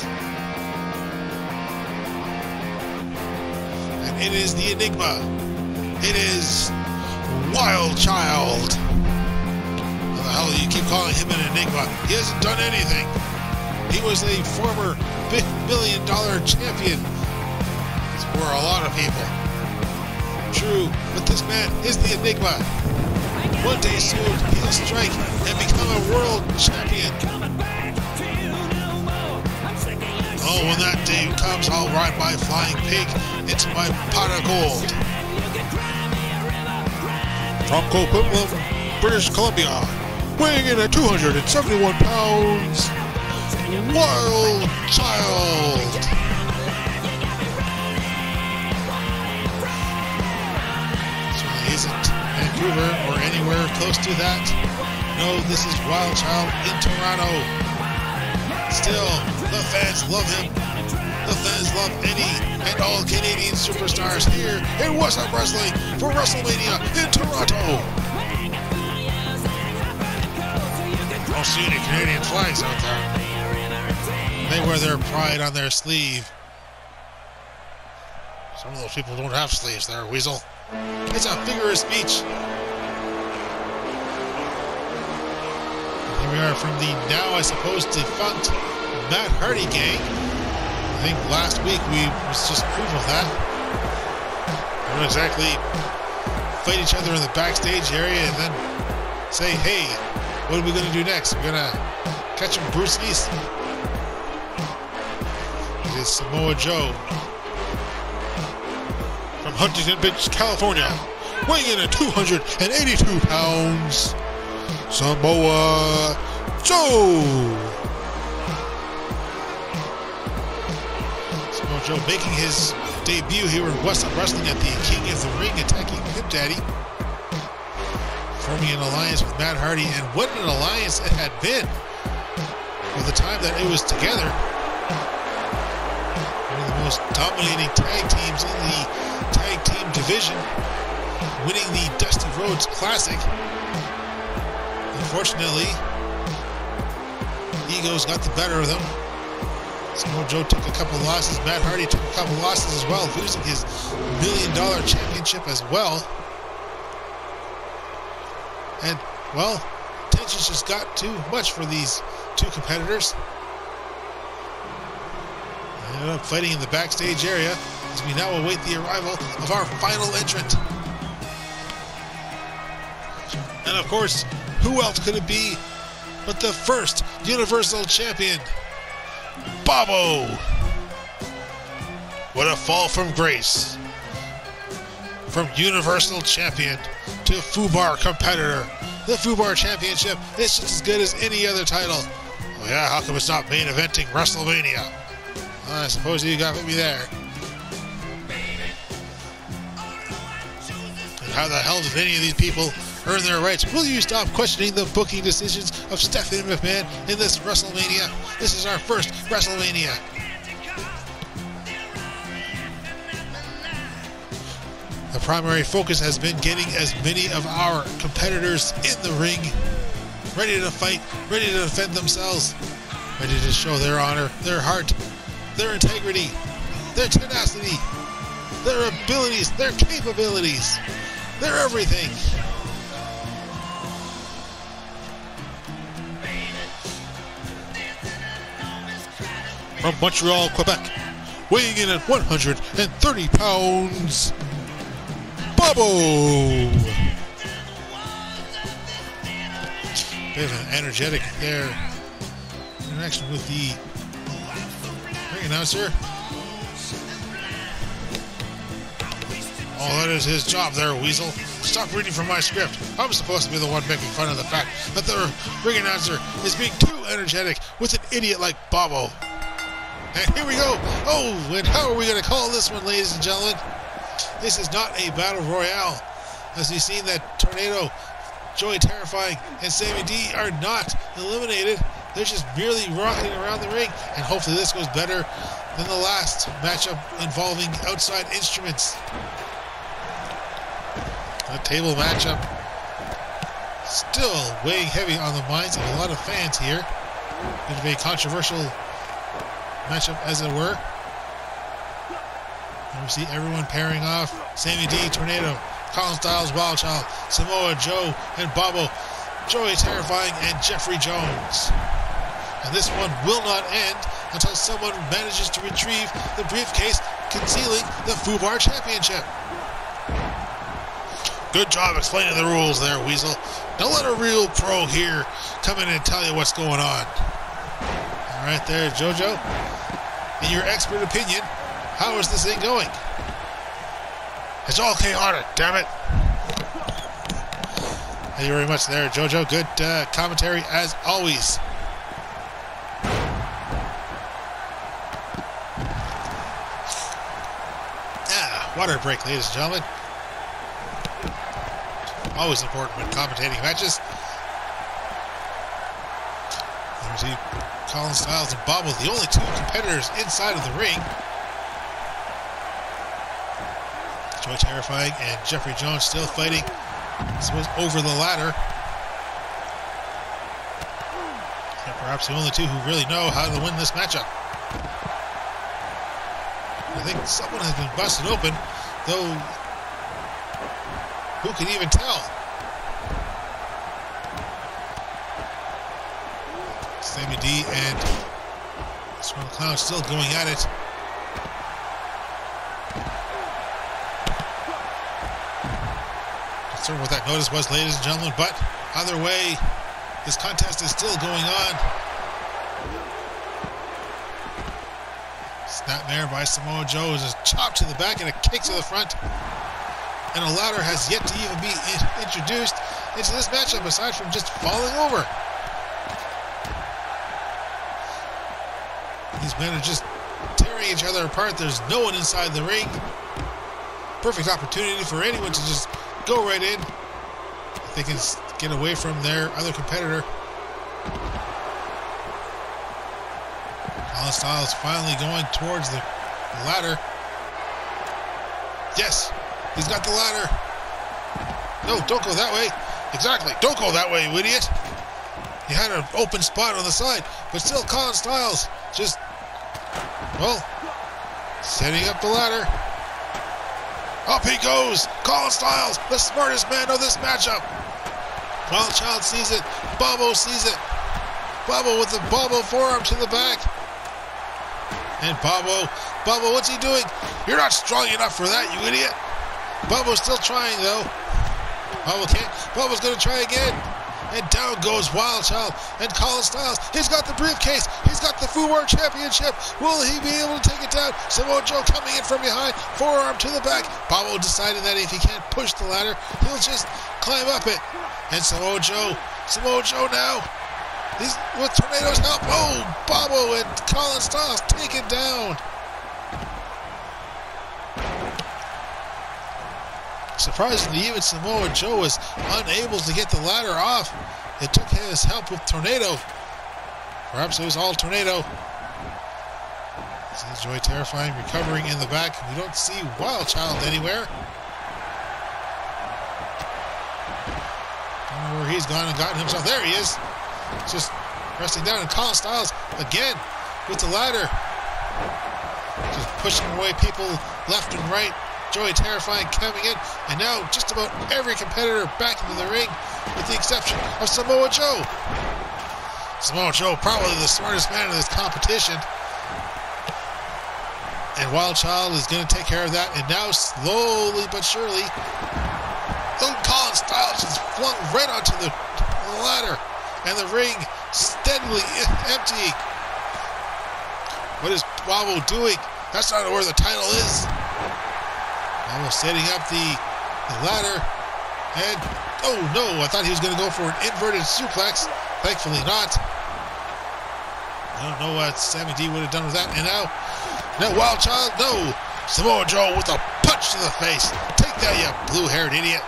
And it is the Enigma. It is Wild Child. How the hell do you keep calling him an Enigma? He hasn't done anything. He was a former million dollar champion for a lot of people. True, but this man is the Enigma. One day soon, he'll strike and become a world champion. Oh, when that day comes, I'll ride my flying pig into my pot of gold. From Coquitlam, British Columbia, weighing in at two hundred seventy-one pounds, Wild Child. Certainly isn't Vancouver or anywhere close to that. No, this is Wild Child in Toronto. Still, the fans love him. The fans love any and all Canadian superstars here in Whassup Wrestling for Wrestlemania in Toronto. I'll see any Canadian flags out there. They wear their pride on their sleeve. Some of those people don't have sleeves there, Weasel. It's a figure of speech. Here we are from the now, I suppose, defunct Matt Hardy gang. I think last week we was just proof of that. They don't exactly fight each other in the backstage area and then say, hey, what are we going to do next? We're going to catch some brewskis? It is Samoa Joe from Huntington Beach, California, weighing in at two hundred eighty-two pounds, Samoa Joe. Joe making his debut here in Whassup Wrestling at the King of the Ring, attacking Pimp Daddy, forming an alliance with Matt Hardy, and what an alliance it had been for the time that it was together. One of the most dominating tag teams in the tag team division, winning the Dusty Rhodes Classic. Unfortunately, egos got the better of them. Samoa Joe took a couple losses. Matt Hardy took a couple losses as well, losing his million dollar championship as well. And, well, tensions just got too much for these two competitors. They ended up fighting in the backstage area as we now await the arrival of our final entrant. And, of course, who else could it be but the first Universal Champion, Bobbo. What a fall from grace. From Universal Champion to F U B A R competitor The F U B A R Championship is just as good as any other title. Well, yeah, how come it's not main eventing WrestleMania? Well, I suppose you got me there. And how the hell did any of these people earn their rights? Will you stop questioning the booking decisions of Stephanie McMahon in this WrestleMania? This is our first WrestleMania. The primary focus has been getting as many of our competitors in the ring, ready to fight, ready to defend themselves, ready to show their honor, their heart, their integrity, their tenacity, their abilities, their capabilities, their everything. From Montreal, Quebec, weighing in at one hundred thirty pounds, Bobbo! Bit of an energetic there interaction with the ring announcer. Oh, that is his job there, Weasel. Stop reading from my script. I'm supposed to be the one making fun of the fact that the ring announcer is being too energetic with an idiot like Bobbo. And here we go. Oh, and how are we going to call this one, ladies and gentlemen? This is not a battle royale. As we've seen that Tornado, Joey Terrifying, and Sammy D are not eliminated. They're just merely rocking around the ring. And hopefully this goes better than the last matchup involving outside instruments. A table matchup still weighing heavy on the minds of a lot of fans here. Going to be a controversial matchup, as it were. And we see everyone pairing off. Sammy D, Tornado, Colin, Stiles, Wild Child, Samoa, Joe, and Bobbo, Joey Terrifying, and Jeffery Jones. And this one will not end until someone manages to retrieve the briefcase concealing the F U B A R Championship. Good job explaining the rules there, Weasel. Don't let a real pro here come in and tell you what's going on. All right there, JoJo. In your expert opinion, how is this thing going? It's all chaotic, damn it. Thank you very much there, JoJo. Good uh, commentary as always. Ah, water break, ladies and gentlemen. Always important when commentating matches. There's the Colin, Stiles, and Bobbo, the only two competitors inside of the ring. Joey Terrifying and Jeffery Jones still fighting, I suppose, over the ladder. And perhaps the only two who really know how to win this matchup. I think someone has been busted open, though who can even tell? Sammy D and Swirl Clown still going at it. Not certain what that notice was, ladies and gentlemen, but either way, this contest is still going on. Snapmare by Samoa Joe is a chop to the back and a kick to the front. And a ladder has yet to even be in introduced into this matchup aside from just falling over. These men are just tearing each other apart. There's no one inside the ring. Perfect opportunity for anyone to just go right in if they can get away from their other competitor. Colin Stiles finally going towards the ladder. Yes, he's got the ladder. No, don't go that way. Exactly, don't go that way, you idiot. He had an open spot on the side, but still Colin Stiles just, well, setting up the ladder. Up he goes. Colin Stiles, the smartest man of this matchup. Wild Child sees it. Bobbo sees it. Bobbo with the Bobbo forearm to the back. And Bobbo, Bobbo, what's he doing? You're not strong enough for that, you idiot. Bobbo's still trying, though. Bobbo can't. Bobbo's going to try again. And down goes Wild Child and Colin Stiles. He's got the briefcase. He's got the F U B A R championship. Will he be able to take it down? Samoa Joe coming in from behind. Forearm to the back. Bobbo deciding that if he can't push the ladder, he'll just climb up it. And Samoa Joe. Samoa Joe now. He's with Tornado's help. Oh, Bobbo and Colin Stiles taken down. Surprisingly, even Samoa Joe was unable to get the ladder off. It took his help with Tornado. Perhaps it was all Tornado. See Joy Terrifying recovering in the back. We don't see Wild Child anywhere. Don't know where he's gone and gotten himself. There he is. Just resting down. And Colin Stiles again with the ladder. Just pushing away people left and right. Joy Terrifying coming in, and now just about every competitor back into the ring, with the exception of Samoa Joe. Samoa Joe, probably the smartest man in this competition. And Wild Child is going to take care of that, and now slowly but surely, oh, Colin Stiles is flung right onto the ladder, and the ring steadily emptying. What is Bobbo doing? That's not where the title is. Almost setting up the, the ladder, and oh no, I thought he was going to go for an inverted suplex. Thankfully not. I don't know what Sammy D would have done with that. And now, now Wild Child, no. Samoa Joe with a punch to the face. Take that, you blue-haired idiot.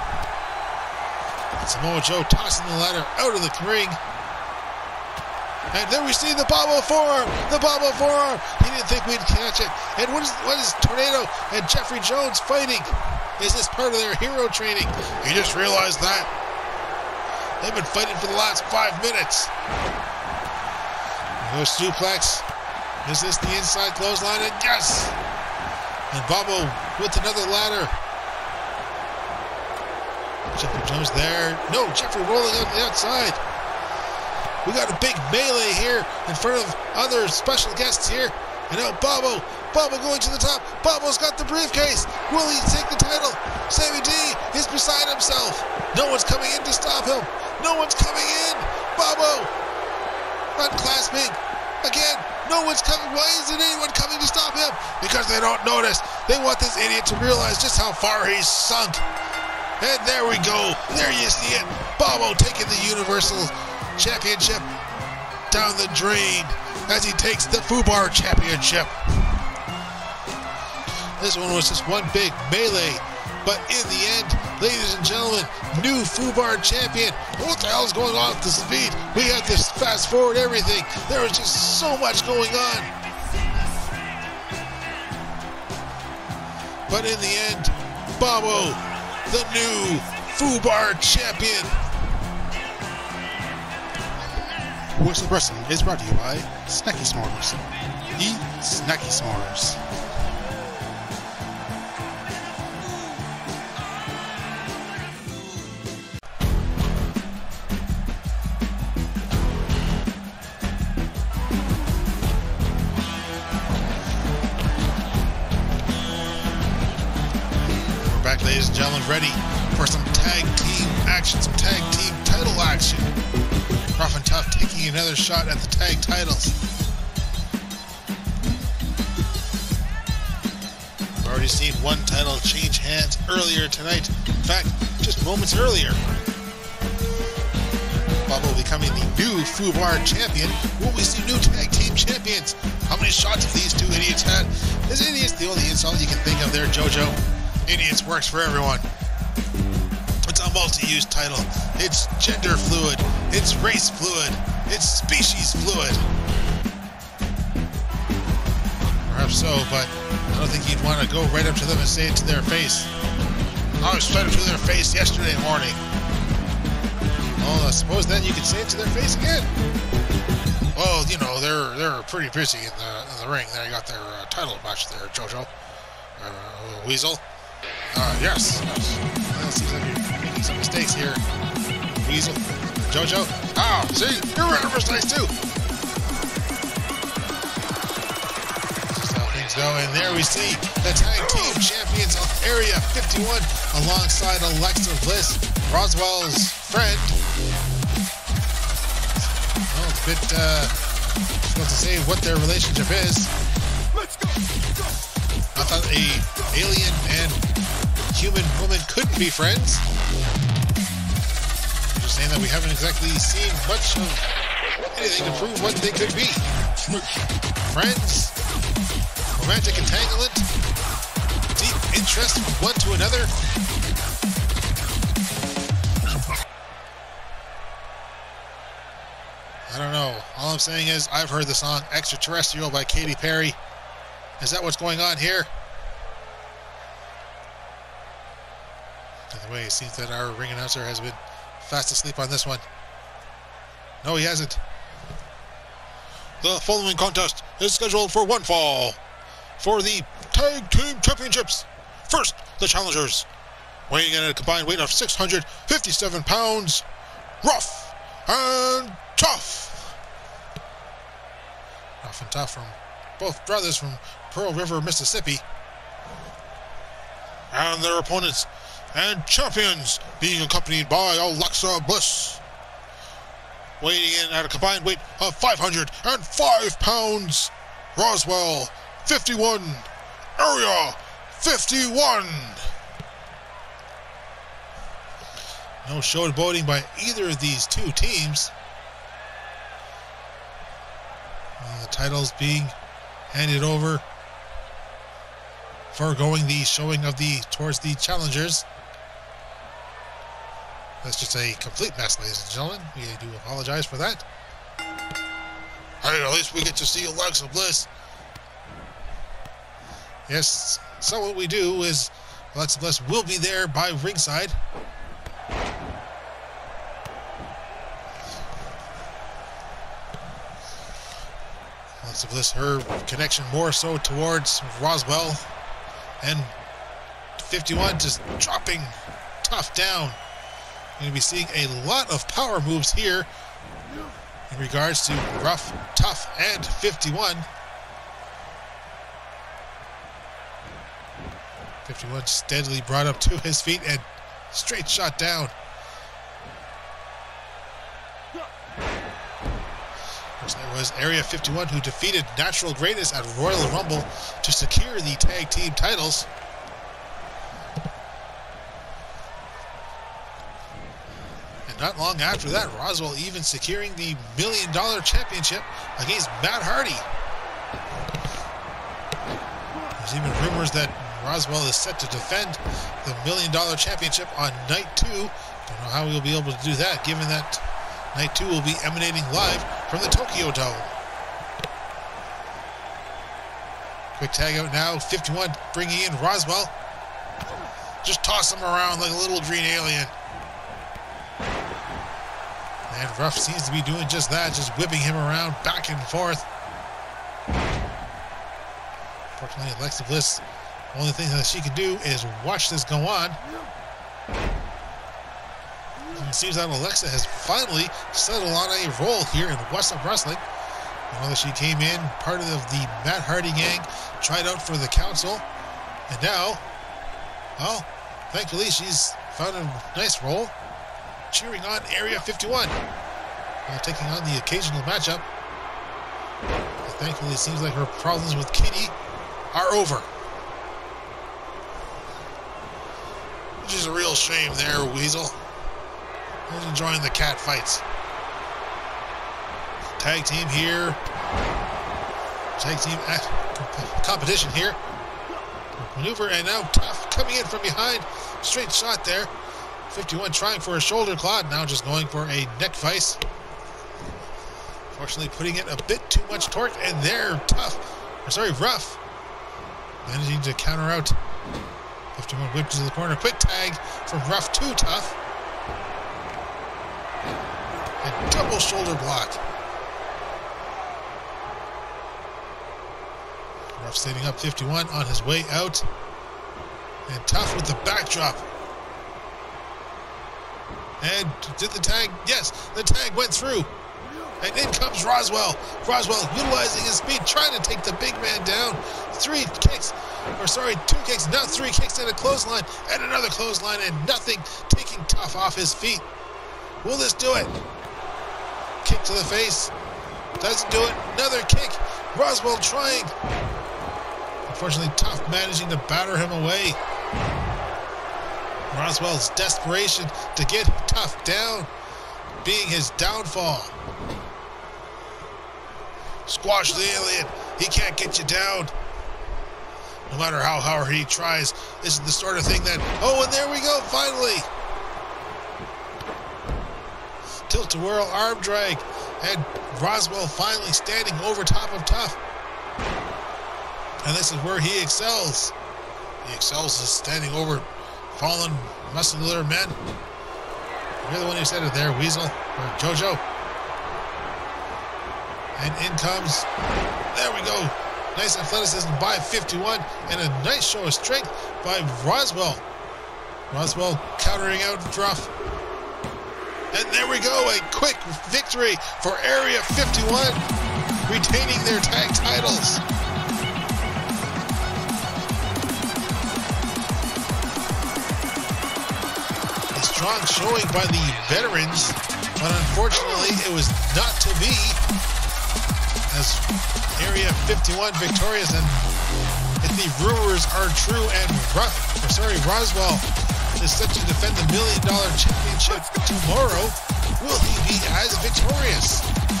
And Samoa Joe tossing the ladder out of the ring. And there we see the Bobbo forearm, the Bobbo forearm. He didn't think we'd catch it. And what is what is Tornado and Jeffery Jones fighting? Is this part of their hero training? You just realized that. They've been fighting for the last five minutes. No suplex. Is this the inside clothesline? And yes! And Bobbo with another ladder. Jeffery Jones there. No, Jeffery rolling on the outside. We got a big melee here in front of other special guests here. And now Bobbo. Bobbo going to the top. Bobbo's got the briefcase. Will he take the title? Sammy D is beside himself. No one's coming in to stop him. No one's coming in. Bobbo unclasping. Again, no one's coming. Why isn't anyone coming to stop him? Because they don't notice. They want this idiot to realize just how far he's sunk. And there we go. There you see it. Bobbo taking the Universal Championship down the drain as he takes the F U B A R Championship. This one was just one big melee, but in the end, ladies and gentlemen, new F U B A R champion. What the hell is going on with the speed? We have to fast forward everything. There was just so much going on. But in the end, Bobbo, the new F U B A R champion. Whassup Wrestling is brought to you by Snacky S'mores. Eat Snacky S'mores. We're back, ladies and gentlemen, ready for some tag team action, some tag team title action. Rough and Tough taking another shot at the tag titles. We've already seen one title change hands earlier tonight. In fact, just moments earlier. Bobbo becoming the new F U B A R champion. Will we see new tag team champions? How many shots have these two idiots had? Is idiots the only insult you can think of there, JoJo? Idiots works for everyone. It's a multi-use title. It's gender fluid. It's race fluid. It's species fluid. Perhaps so, but I don't think you'd want to go right up to them and say it to their face. I was right up to their face yesterday morning. Well, I suppose then you could say it to their face again. Well, you know, they're they're pretty busy in the in the ring. They got their uh, title match there, JoJo. Uh, Weasel. Uh, yes. yes. Well, it seems like you're making some mistakes here. Weasel. JoJo. Oh, see? You're running mistakes too. This is how things go. And there we see the tag team champions of Area fifty-one alongside Alexa Bliss, Roswell's friend, a bit uh, difficult to say what their relationship is. I thought a alien and human woman couldn't be friends. I'm just saying that we haven't exactly seen much of anything to prove what they could be. Friends, romantic entanglement, deep interest from one to another. I don't know. All I'm saying is I've heard the song Extraterrestrial by Katy Perry. Is that what's going on here? By the way, it seems that our ring announcer has been fast asleep on this one. No, he hasn't. The following contest is scheduled for one fall for the Tag Team Championships. First, the challengers, weighing in at a combined weight of six hundred fifty-seven pounds, Rough and Tough. Rough and Tough from both brothers from Pearl River, Mississippi. And their opponents and champions being accompanied by Alexa Bliss, weighing in at a combined weight of five hundred five pounds, Roswell fifty-one, Area fifty-one. No showboating by either of these two teams. Uh, the titles being handed over, foregoing the showing of the towards the challengers. That's just a complete mess, ladies and gentlemen. We do apologize for that. Hey, at least we get to see Alexa Bliss. Yes, so what we do is Alexa Bliss will be there by ringside. Alexa Bliss, her connection more so towards Roswell, and fifty-one just dropping Tough down. Going to be seeing a lot of power moves here in regards to Rough, Tough, and fifty-one. fifty-one steadily brought up to his feet and straight shot down. Of course, that was Area fifty-one who defeated Natural Greatness at Royal Rumble to secure the tag team titles. And not long after that, Roswell even securing the Million Dollar Championship against Matt Hardy. There's even rumors that Roswell is set to defend the Million Dollar Championship on night two. Don't know how he'll be able to do that, given that night two will be emanating live from the Tokyo Dome. Quick tag out now. fifty-one bringing in Roswell. Just toss him around like a little green alien. And Rough seems to be doing just that, just whipping him around back and forth. Unfortunately, Alexa Bliss, the only thing that she can do is watch this go on. It seems that Alexa has finally settled on a role here in Whassup Wrestling. You know that she came in, part of the Matt Hardy gang, tried out for the council, and now, well, thankfully she's found a nice role, cheering on Area fifty-one, while taking on the occasional matchup. But thankfully, it seems like her problems with Kitty are over. Which is a real shame there, Weasel. I was enjoying the cat fights. Tag team here. Tag team at competition here. Maneuver, and now Tough coming in from behind. Straight shot there. fifty-one trying for a shoulder clod, now just going for a neck vice. Fortunately, putting in a bit too much torque, and there, Tough, or sorry, Rough, managing to counter out. fifty-one whipped to the corner, quick tag from Rough to Tough. And double shoulder block. Rough standing up, fifty-one on his way out. And Tough with the backdrop. And did the tag? Yes, the tag went through. And in comes Roswell. Roswell utilizing his speed, trying to take the big man down. Three kicks, or sorry, two kicks, now three kicks and a clothesline, and another clothesline, and nothing, taking Tough off his feet. Will this do it? Kick to the face. Doesn't do it. Another kick. Roswell trying. Unfortunately, Tough managing to batter him away. Roswell's desperation to get Tough down being his downfall. Squash the alien. He can't get you down. No matter how hard he tries, this is the sort of thing that... Oh, and there we go, finally! Tilt-a-whirl arm drag. And Roswell finally standing over top of Tough. And this is where he excels. He excels as standing over fallen, muscular men. You're the one who said it there, Weasel, or Jojo. And in comes, there we go. Nice athleticism by fifty-one, and a nice show of strength by Roswell. Roswell countering out Druff. And there we go, a quick victory for Area fifty-one, retaining their tag titles. A strong showing by the veterans, but unfortunately it was not to be, as Area fifty-one victorious. And if the rumors are true, and Ru or sorry, Roswell is set to defend the million dollar championship tomorrow, will he be as victorious?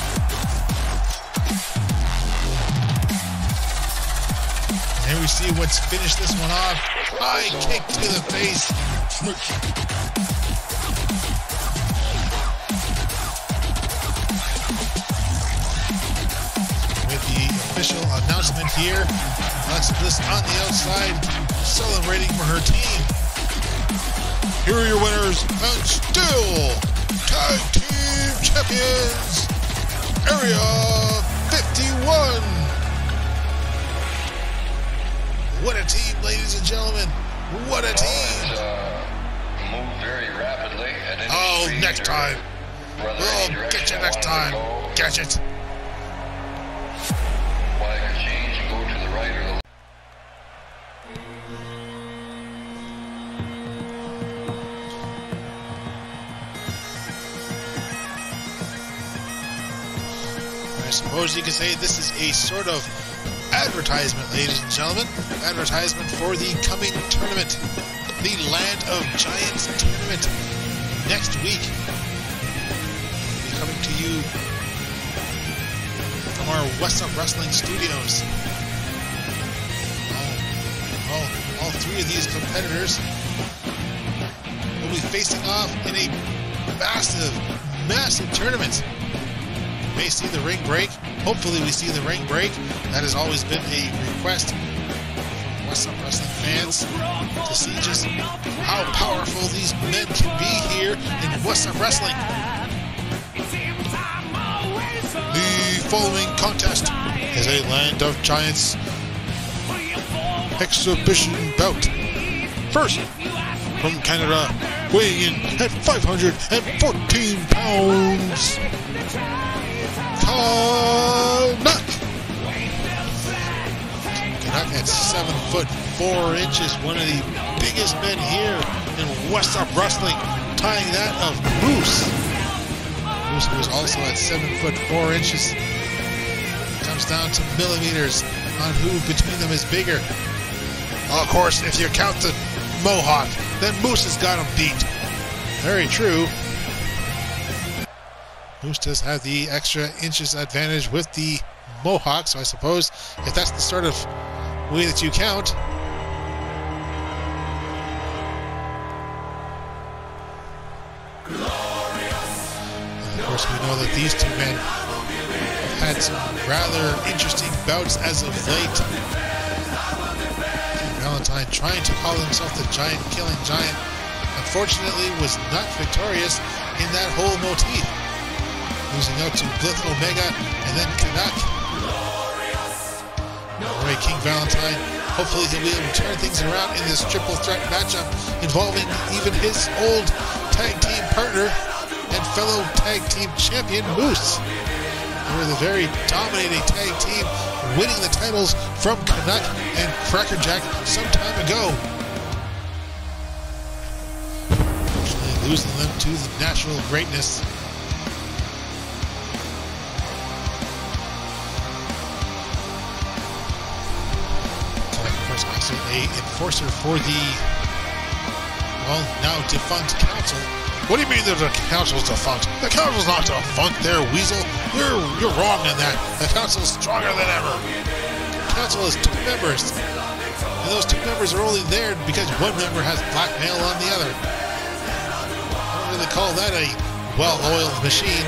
And here we see what's finished this one off. High kick to the face. With the official announcement here, Alexa Bliss on the outside, celebrating for her team. Here are your winners, and still Tag Team Champions, Area fifty-one. What a team, ladies and gentlemen. What a team. Uh, move very rapidly at any Oh, speed next or time. whether We'll any get you direction I next wanted to time. go, Gadget. Well, I could change and go to the right or the left. I suppose you could say this is a sort of advertisement, ladies and gentlemen. Advertisement for the coming tournament. The Land of Giants tournament next week. We'll be coming to you from our Whassup Wrestling studios. All, all, all three of these competitors will be facing off in a massive, massive tournament. We may see the ring break. Hopefully we see the ring break. That has always been a request from Whassup Wrestling fans to see just how powerful these men can be here in Whassup Wrestling. The following contest is a Land of Giants exhibition bout. First, from Canada, weighing in at five hundred fourteen pounds, Canuck. Canuck at seven foot four inches, one of the biggest men here in Whassup Wrestling, tying that of Moose. Moose was also at seven foot four inches. Comes down to millimeters on who between them is bigger. Of course, if you count the Mohawk, then Moose has got him beat. Very true. Moose does have the extra inches advantage with the Mohawk, so I suppose if that's the sort of way that you count. And of course, we know that these two men have had some rather interesting bouts as of late. Valentine trying to call himself the Giant Killing Giant, unfortunately was not victorious in that whole motif. Losing out to Blith Omega and then Canuck. Alright, King Valentine, hopefully he'll be able to turn things around in this triple threat matchup involving even his old tag team partner and fellow tag team champion Moose. They were the very dominating tag team, winning the titles from Canuck and Crackerjack some time ago. Unfortunately, losing them to the natural greatness. a enforcer for the, well, now defunct council. What do you mean that the council's defunct? The council's not defunct there, Weasel. You're you're wrong in that. The council's stronger than ever. The council has two members. And those two members are only there because one member has blackmail on the other. I don't really call that a well-oiled machine.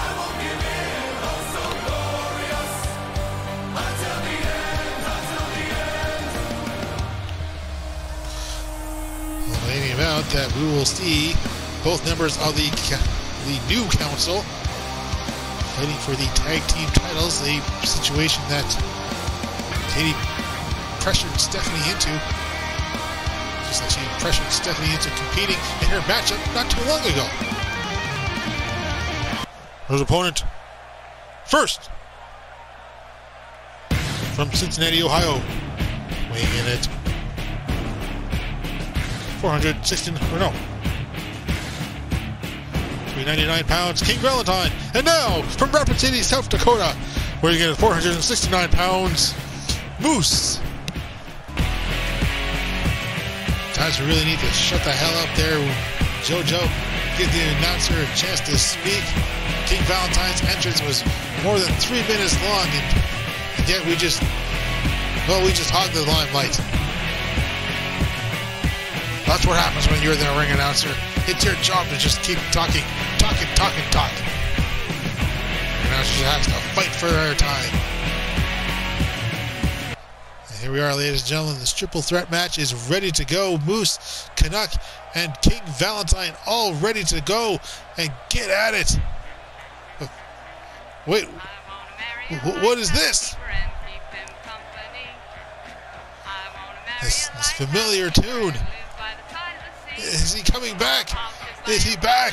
Leading about that we will see both members of the the new council fighting for the tag team titles, a situation that Katie pressured Stephanie into, just like she pressured Stephanie into competing in her matchup not too long ago. Her opponent, first, from Cincinnati, Ohio, weighing in at four hundred sixteen, or no, three hundred ninety-nine pounds, King Valentine. And now, from Rapid City, South Dakota, weighing in at four hundred sixty-nine pounds, Moose. Guys, we really need to shut the hell up there, JoJo. Give the announcer a chance to speak. King Valentine's entrance was more than three minutes long, and, and yet we just, well, we just hogged the limelight. That's what happens when you're the ring announcer. It's your job to just keep talking, talking, talking, talking. The announcer has to fight for their time. And here we are, ladies and gentlemen. This triple threat match is ready to go. Moose, Canuck, and King Valentine all ready to go and get at it. Wait, what is this? This, this familiar tune. Is he coming back? Is he back?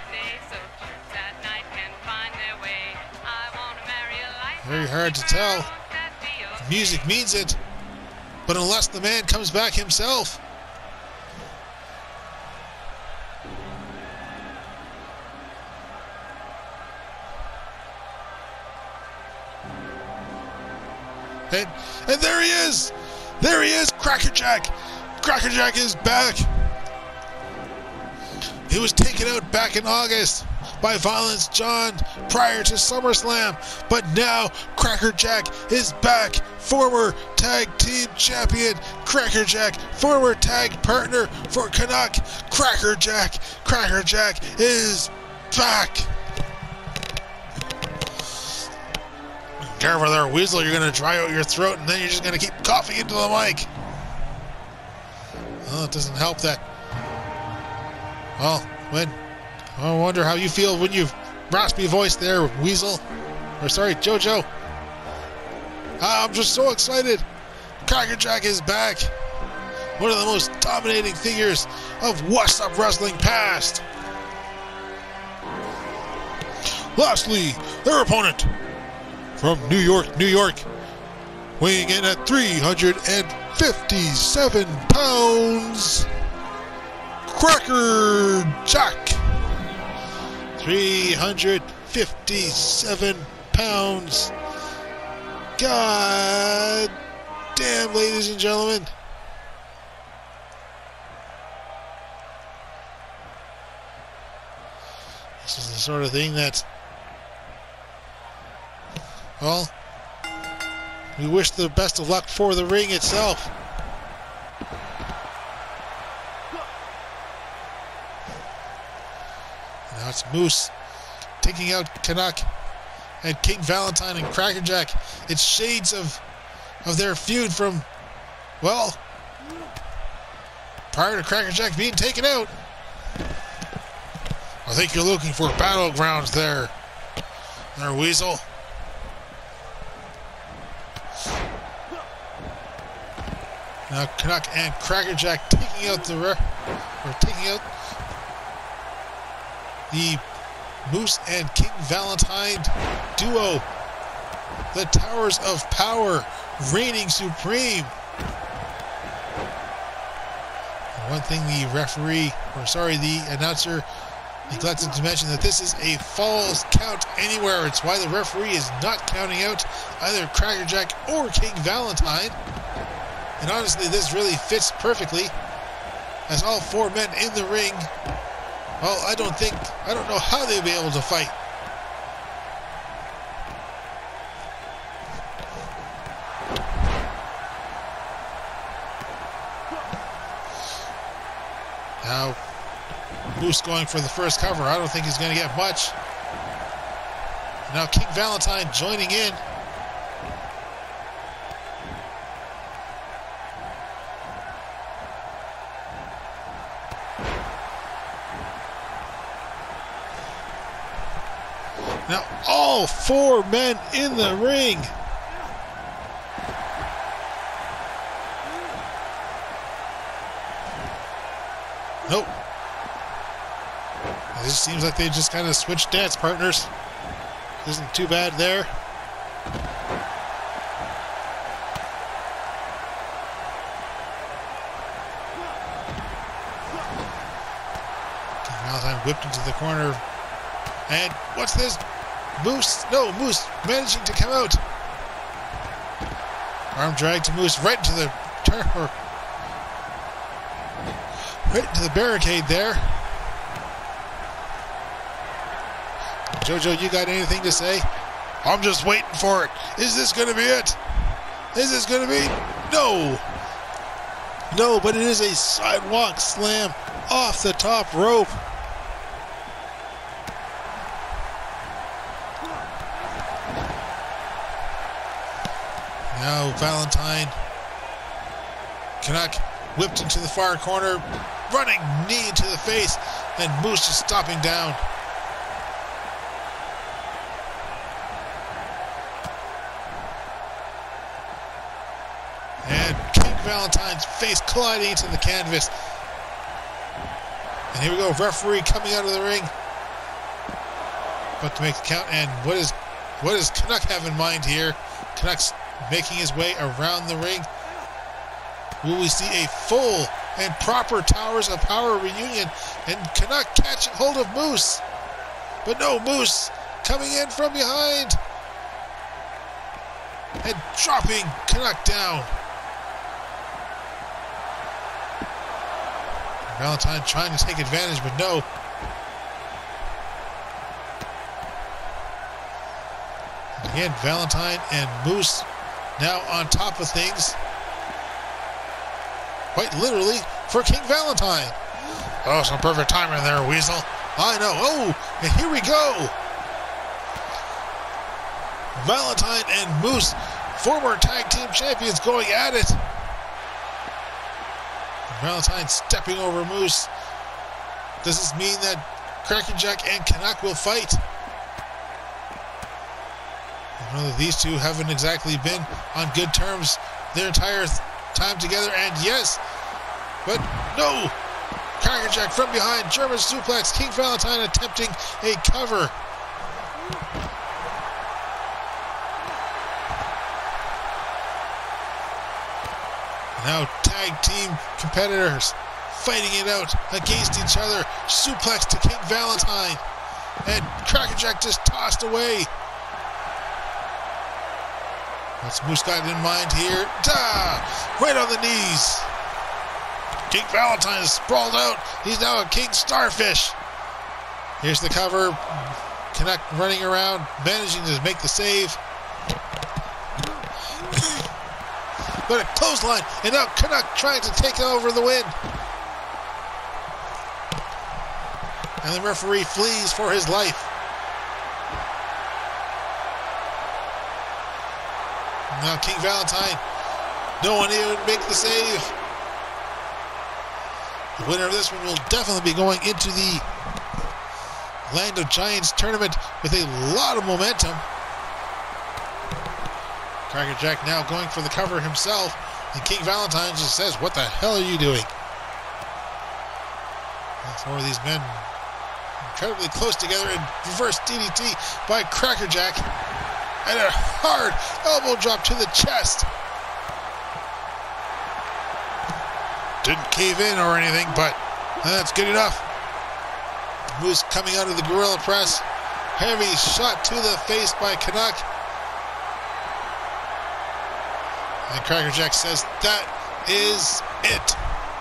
Very hard to tell. The music means it. But unless the man comes back himself. And, and there he is! There he is! Crackerjack! Crackerjack is back! He was taken out back in August by Violence John prior to SummerSlam, but now Crackerjack is back, former tag team champion Crackerjack, former tag partner for Canuck. Crackerjack, Crackerjack is back. Careful there, Weasel, you're going to dry out your throat and then you're just going to keep coughing into the mic. Well, it doesn't help that. Well, when I wonder how you feel when you've raspy voice there, Weasel. Or sorry, JoJo. I'm just so excited. Crackerjack is back. One of the most dominating figures of Whassup Wrestling past. Lastly, their opponent from New York, New York, weighing in at three hundred fifty-seven pounds, Crackerjack. three hundred fifty-seven pounds. God damn, ladies and gentlemen. This is the sort of thing that, well, we wish the best of luck for the ring itself. Now it's Moose taking out Canuck and King Valentine and Crackerjack. It's shades of of their feud from, well, prior to Crackerjack being taken out. I think you're looking for battlegrounds there, there, Weasel. Now Canuck and Crackerjack taking out the re or taking out the Moose and King Valentine duo. The Towers of Power reigning supreme. One thing the referee, or sorry, the announcer neglected to mention that this is a falls count anywhere. It's why the referee is not counting out either Crackerjack or King Valentine. And honestly, this really fits perfectly as all four men in the ring. Well, I don't think, I don't know how they'll be able to fight. Now, Moose going for the first cover. I don't think he's going to get much. Now King Valentine joining in. Now all four men in the ring. Nope. It just seems like they just kind of switched dance partners. Isn't too bad there. Valentine whipped into the corner. And what's this? Moose, no, Moose managing to come out. Arm drag to Moose right into the turn, right into the barricade there. Jojo, you got anything to say? I'm just waiting for it. Is this going to be it? Is this going to be? No. No, but it is a sidewalk slam off the top rope. Now Valentine, Canuck whipped into the far corner, running knee to the face, and Moose just stopping down. And King Valentine's face colliding into the canvas. And here we go, referee coming out of the ring. About to make the count, and what is what does Canuck have in mind here? Canuck's making his way around the ring. Will we see a full and proper Towers of Power reunion? And Canuck catching hold of Moose. But no, Moose coming in from behind. And dropping Canuck down. Valentine trying to take advantage, but no. Again, Valentine and Moose now on top of things. Quite literally for King Valentine. Oh, some perfect timing there, Weasel. I know. Oh, and here we go. Valentine and Moose, former tag team champions, going at it. Valentine stepping over Moose. Does this mean that Crackerjack and Canuck will fight? I know that these two haven't exactly been on good terms their entire time together, and yes, but no! Crackerjack from behind, German suplex, King Valentine attempting a cover. Now tag team competitors fighting it out against each other. Suplex to King Valentine. And Crackerjack just tossed away. What's Moose got in mind here? Da! Right on the knees. King Valentine is sprawled out. He's now a King Starfish. Here's the cover. Canuck running around, managing to make the save. But a clothesline, and now Canuck trying to take over the win. And the referee flees for his life. Now King Valentine, no one even make the save. The winner of this one will definitely be going into the Land of Giants tournament with a lot of momentum. Crackerjack now going for the cover himself, and King Valentine just says, "What the hell are you doing?" All four of these men incredibly close together, and reverse D D T by Crackerjack, and a hard elbow drop to the chest. Didn't cave in or anything, but that's good enough. Moose coming out of the gorilla press. Heavy shot to the face by Canuck. And Crackerjack says, that is it.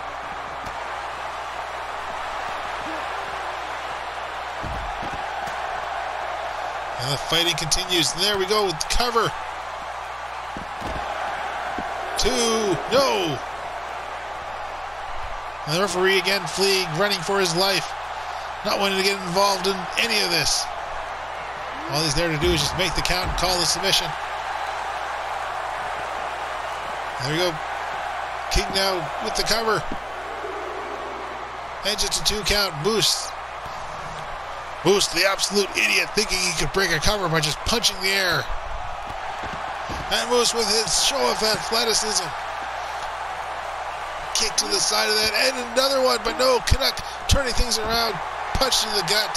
And the fighting continues. And there we go with the cover. Two. No. And the referee again fleeing, running for his life. Not wanting to get involved in any of this. All he's there to do is just make the count and call the submission. There we go. King now with the cover. And just a two count. Moose. Moose, the absolute idiot, thinking he could break a cover by just punching the air. And Moose with his show of athleticism. Kick to the side of that, and another one, but no, Canuck turning things around, punch to the gut.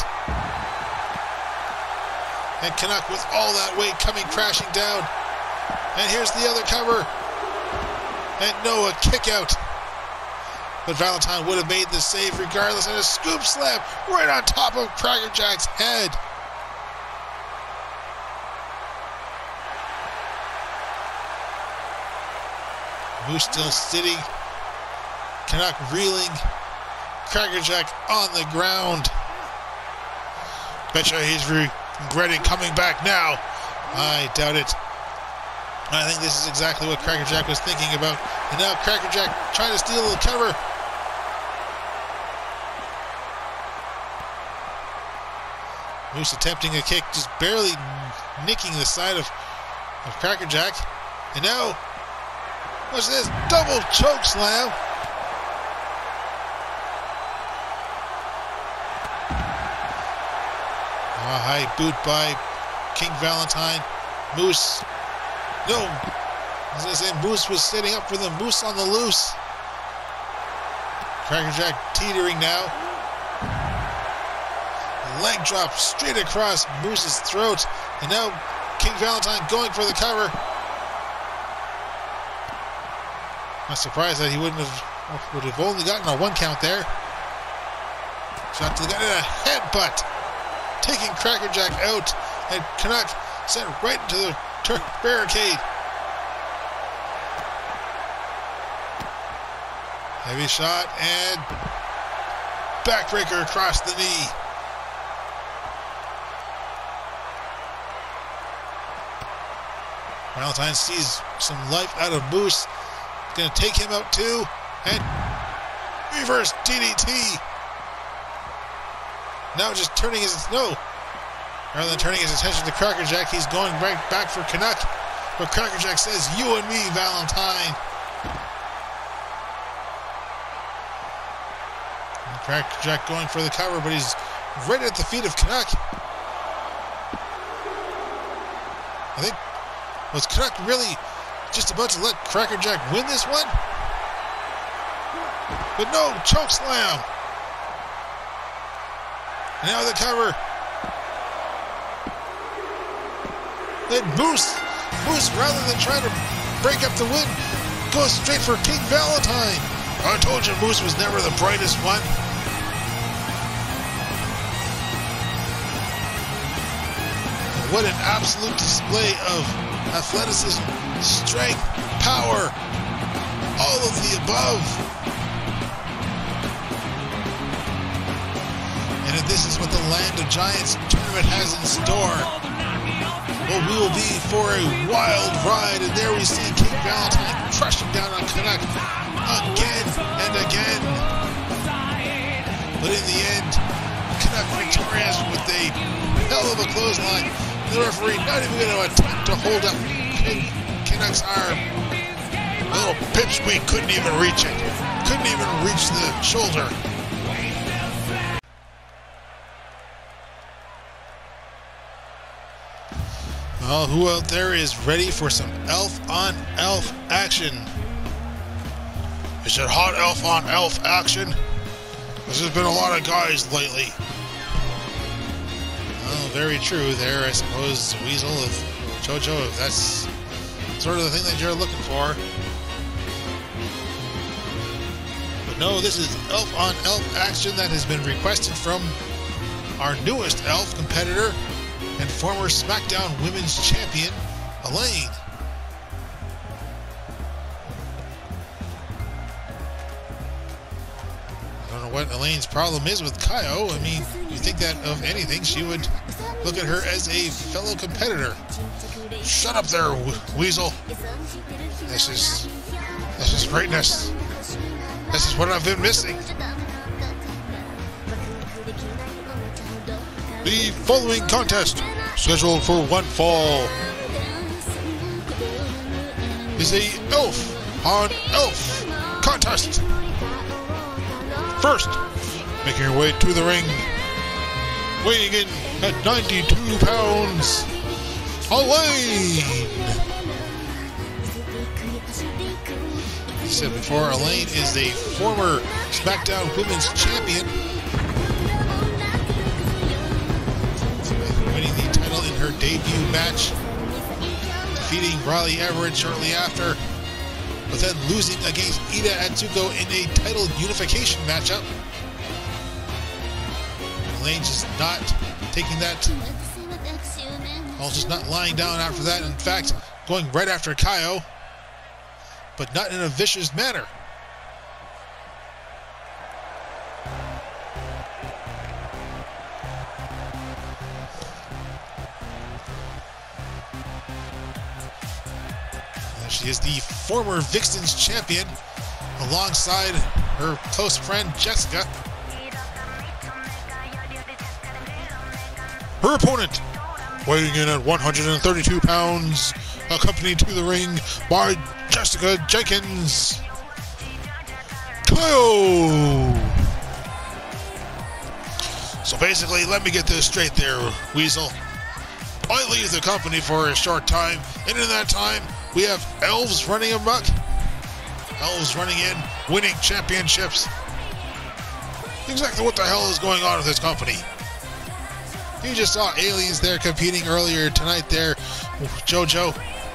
And Canuck with all that weight coming crashing down. And here's the other cover. And no, a kick out. But Valentine would have made the save regardless, and a scoop slam right on top of Crackerjack's head. Moose still sitting. Canuck reeling. Crackerjack on the ground. Betcha he's regretting coming back now. I doubt it. I think this is exactly what Crackerjack was thinking about. And now Crackerjack trying to steal the cover. Moose attempting a kick, just barely nicking the side of, of Crackerjack. And now, what's this? Double choke slam. A high boot by King Valentine. Moose. No. As I said, Moose was setting up for the Moose on the loose. Crackerjack teetering now. Leg drop straight across Moose's throat. And now King Valentine going for the cover. Not surprised that he wouldn't have would have only gotten a one count there. Shot to the gut and a headbutt. Taking Crackerjack out. And Canuck sent right into the Turk barricade. Heavy shot and backbreaker across the knee. Valentine sees some life out of Moose. Going to take him out too. And reverse D D T. Now just turning his, no. Rather than turning his attention to Crackerjack, he's going right back for Canuck. But Crackerjack says, you and me, Valentine. And Crackerjack going for the cover, but he's right at the feet of Canuck. I think, was Canuck really just about to let Crackerjack win this one? But no, choke slam. And now the cover. And Moose, Moose, rather than trying to break up the win, goes straight for King Valentine. I told you Moose was never the brightest one. What an absolute display of athleticism, strength, power, all of the above. And if this is what the Land of Giants tournament has in store, well, we will be for a wild ride. And there we see King Valentine crushing down on Canuck again and again. But in the end, Canuck victorious with a hell of a clothesline. The referee not even going to attempt to hold up Canuck's arm. A little pipsqueak couldn't even reach it. Couldn't even reach the shoulder. Well, who out there is ready for some elf on elf action? Is it hot elf on elf action? Because there's been a lot of guys lately. Well, very true there, I suppose. Weasel of JoJo, if that's sort of the thing that you're looking for. But no, this is elf on elf action that has been requested from our newest elf competitor and former SmackDown Women's Champion, Alleyne. what Alleyne's problem is with Kaio. I mean, you think that of anything, she would look at her as a fellow competitor. Shut up there, Weasel. This is, this is greatness. This is what I've been missing. The following contest, scheduled for one fall, is a elf on elf contest. First, making her way to the ring, weighing in at ninety-two pounds, Alleyne. As I said before, Alleyne is a former SmackDown Women's Champion, winning the title in her debut match, defeating Riley Everett shortly after, but then losing against Ida Atsuko in a title unification matchup. Alleyne just not taking that, well, just not lying down after that. In fact, going right after Kaio, but not in a vicious manner. She is the former VixXxen champion, alongside her close friend Jessica. Her opponent, weighing in at one hundred thirty-two pounds, accompanied to the ring by Jessica Jenkins. Kaio! So basically, let me get this straight there, Weasel. I leave the company for a short time, and in that time, we have elves running amok. Elves running in, winning championships. Exactly what the hell is going on with this company? You just saw aliens there competing earlier tonight there, JoJo.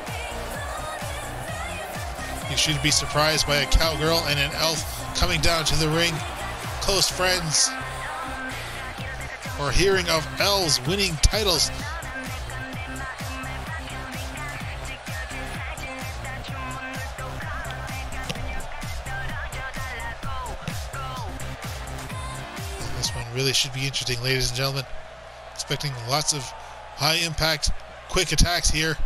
You shouldn't be surprised by a cowgirl and an elf coming down to the ring. Close friends. Or hearing of elves winning titles. Really should be interesting, ladies and gentlemen. Expecting lots of high impact, quick attacks here.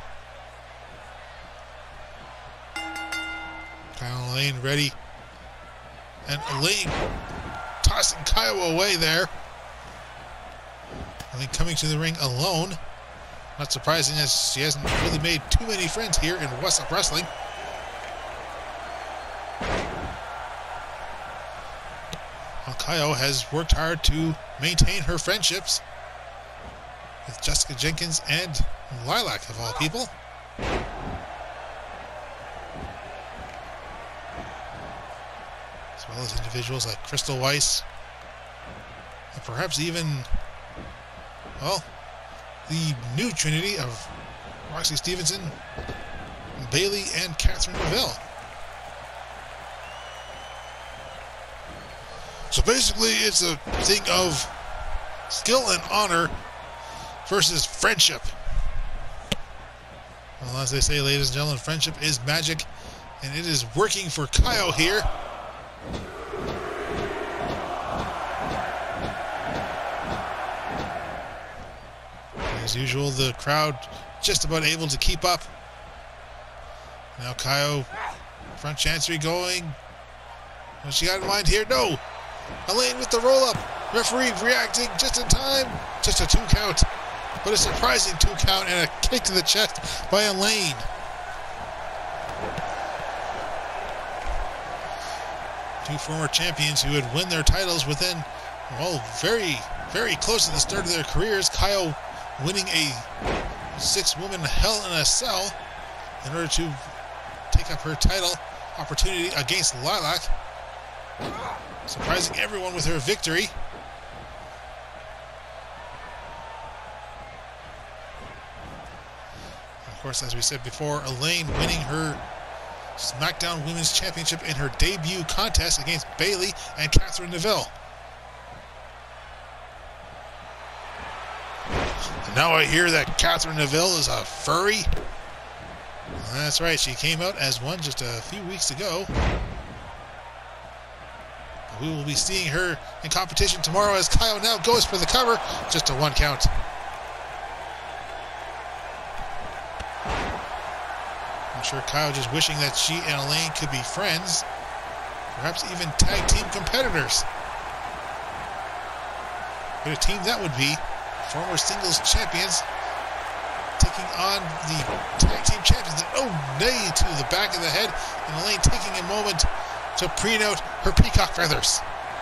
Kyle Alleyne ready. And Alleyne tossing Kaio away there. Alleyne coming to the ring alone. Not surprising, as she hasn't really made too many friends here in Whassup Wrestling. Kaio has worked hard to maintain her friendships with Jessica Jenkins and Lilac, of all people. As well as individuals like Crystal Weiss, and perhaps even, well, the new trinity of Roxy Stevenson, Bayley, and Catherine Neville. So basically, it's a thing of skill and honor versus friendship. Well, as they say, ladies and gentlemen, friendship is magic, and it is working for Kaio here. As usual, the crowd just about able to keep up. Now Kaio, front chancery going. What's she got in mind here? No! Alleyne with the roll-up. Referee reacting just in time. Just a two count. But a surprising two count and a kick to the chest by Alleyne. Two former champions who would win their titles within, well, very, very close to the start of their careers. Kaio winning a six-woman Hell in a Cell in order to take up her title opportunity against Lilac. Surprising everyone with her victory. Of course, as we said before, Alleyne winning her SmackDown Women's Championship in her debut contest against Bayley and Catherine Neville. And now I hear that Catherine Neville is a furry. Well, that's right, she came out as one just a few weeks ago. We will be seeing her in competition tomorrow as Kaio now goes for the cover. Just a one count. I'm sure Kaio just wishing that she and Alleyne could be friends. Perhaps even tag team competitors. What a team that would be. Former singles champions taking on the tag team champions. Oh, knee to the back of the head. And Alleyne taking a moment to preen out her peacock feathers.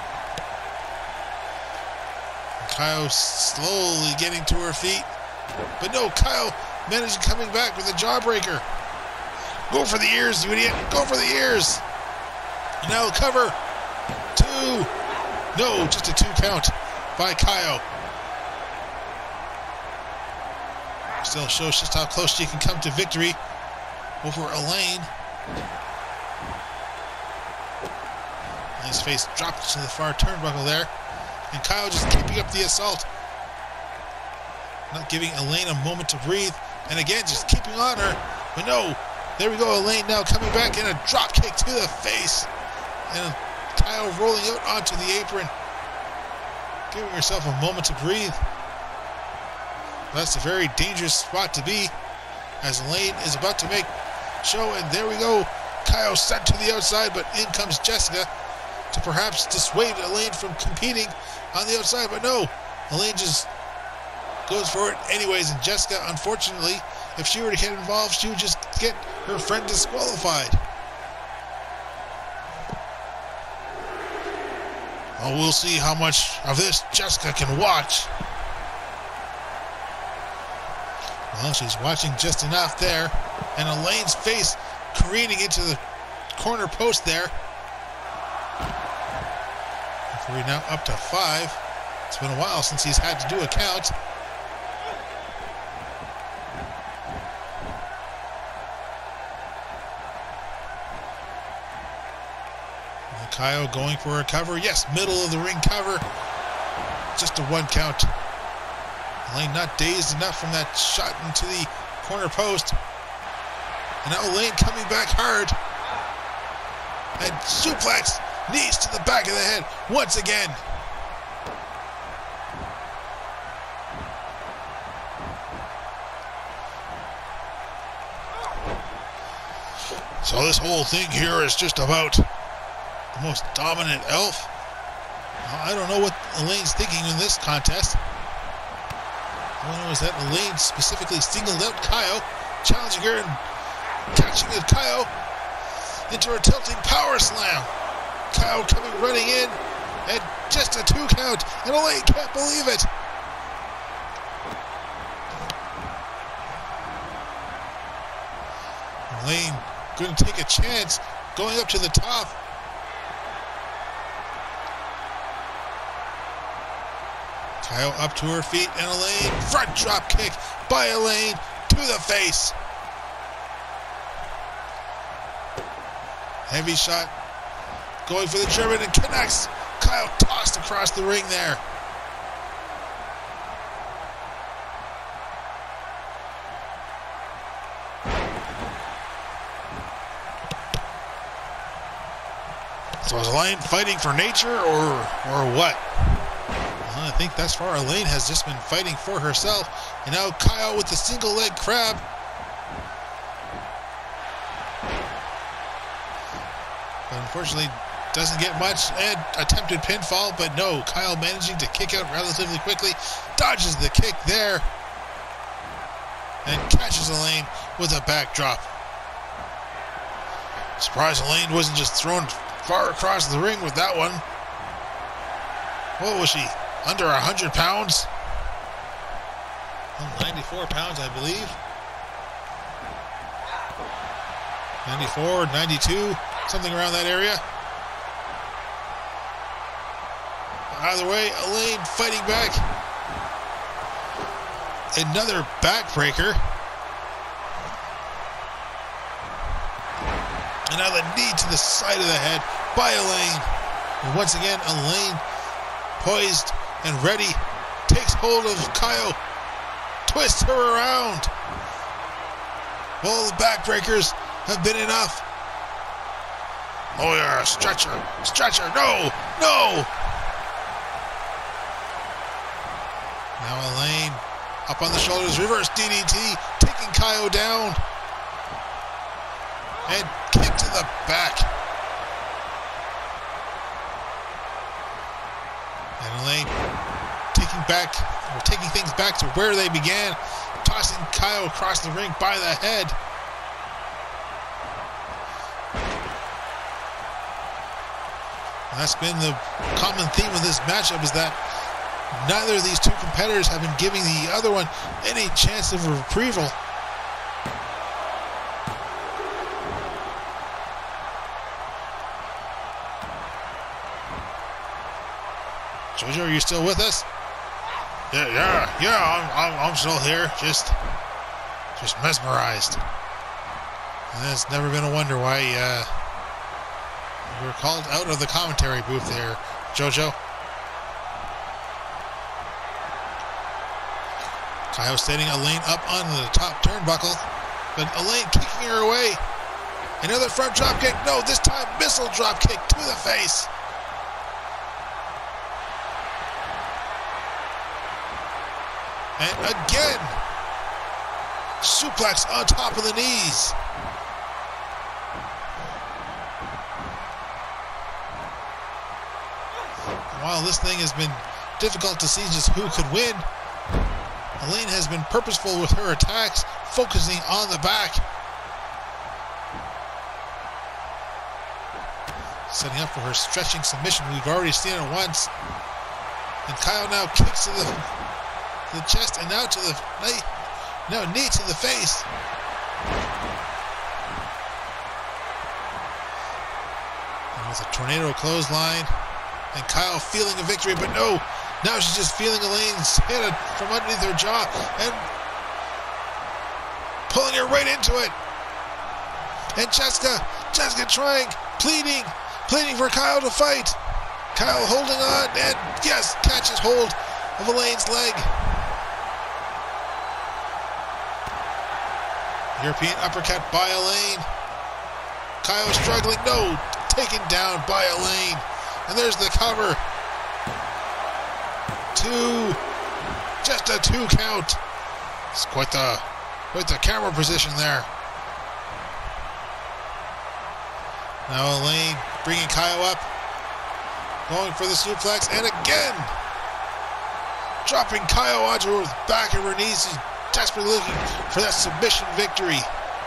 And Kaio slowly getting to her feet. But no, Kaio managing coming back with a jawbreaker. Go for the ears, you idiot. Go for the ears. And now cover. Two. No, just a two count by Kaio. Still shows just how close she can come to victory over Alleyne. Alleyne's face dropped to the far turnbuckle there. And Kaio just keeping up the assault. Not giving Alleyne a moment to breathe. And again, just keeping on her. But no, there we go. Alleyne now coming back in a drop kick to the face. And Kaio rolling out onto the apron. Giving herself a moment to breathe. That's a very dangerous spot to be, as Alleyne is about to make show, and there we go. Kaio sent to the outside, but in comes Jessica to perhaps dissuade Alleyne from competing on the outside, but no, Alleyne just goes for it anyways, and Jessica, unfortunately, if she were to get involved, she would just get her friend disqualified. Well, we'll see how much of this Jessica can watch. Well, she's watching just enough there. And Alleyne's face careening into the corner post there. We're now up to five. It's been a while since he's had to do a count. And Kaio going for a cover. Yes, middle of the ring cover. Just a one count. Alleyne not dazed enough from that shot into the corner post. And now Alleyne coming back hard. And suplex, knees to the back of the head once again. So this whole thing here is just about the most dominant elf. I don't know what Alleyne's thinking in this contest. All I know is that Alleyne specifically singled out Kaio, challenging her and catching the Kaio into a tilting power slam. Kaio coming running in, and just a two count, and Alleyne can't believe it. Alleyne going to take a chance, going up to the top. Kaio up to her feet, and Alleyne, front drop kick by Alleyne to the face. Heavy shot, going for the German and connects. Kaio tossed across the ring there. So is Alleyne fighting for nature or or what? I think thus far Alleyne has just been fighting for herself. And now Kaio with the single leg crab. But unfortunately doesn't get much, and attempted pinfall, but no, Kaio managing to kick out relatively quickly. Dodges the kick there. And catches Alleyne with a backdrop. Surprised Alleyne wasn't just thrown far across the ring with that one. What was she? Under one hundred pounds? ninety-four pounds, I believe. ninety-four, ninety-two, something around that area. Either way, Alleyne fighting back. Another backbreaker. And now the knee to the side of the head by Alleyne. And once again, Alleyne poised and ready, takes hold of Kaio, twists her around. All the backbreakers have been enough. Oh yeah, stretcher, stretcher, no, no! Now Alleyne up on the shoulders, reverse D D T, taking Kaio down. And kick to the back. And Alleyne taking back, or taking things back to where they began, tossing Kaio across the ring by the head. And that's been the common theme of this matchup, is that neither of these two competitors have been giving the other one any chance of retrieval. Jojo, are you still with us? Yeah, yeah, yeah. I'm, I'm, I'm still here. Just, just mesmerized. And it's never been a wonder why uh, we were called out of the commentary booth there, Jojo. Kaio setting Alleyne up on the top turnbuckle, but Alleyne kicking her away. Another front drop kick. No, this time missile drop kick to the face. And again, suplex on top of the knees. While this thing has been difficult to see just who could win, Alleyne has been purposeful with her attacks, focusing on the back. Setting up for her stretching submission. We've already seen it once. And Kaio now kicks to the, the chest and now to the knee, no, knee to the face. And with a tornado clothesline. And Kaio feeling a victory, but no. Now she's just feeling Alleyne's head from underneath her jaw and pulling her right into it. And Jessica, Jessica trying, pleading, pleading for Kaio to fight. Kaio holding on and yes, catches hold of Alleyne's leg. European uppercut by Alleyne. Kaio struggling, no, taken down by Alleyne. And there's the cover. Two, just a two count. It's quite the, quite the camera position there. Now Alleyne bringing Kaio up, going for the suplex, and again dropping Kaio onto her back of her knees. She's desperately looking for that submission victory.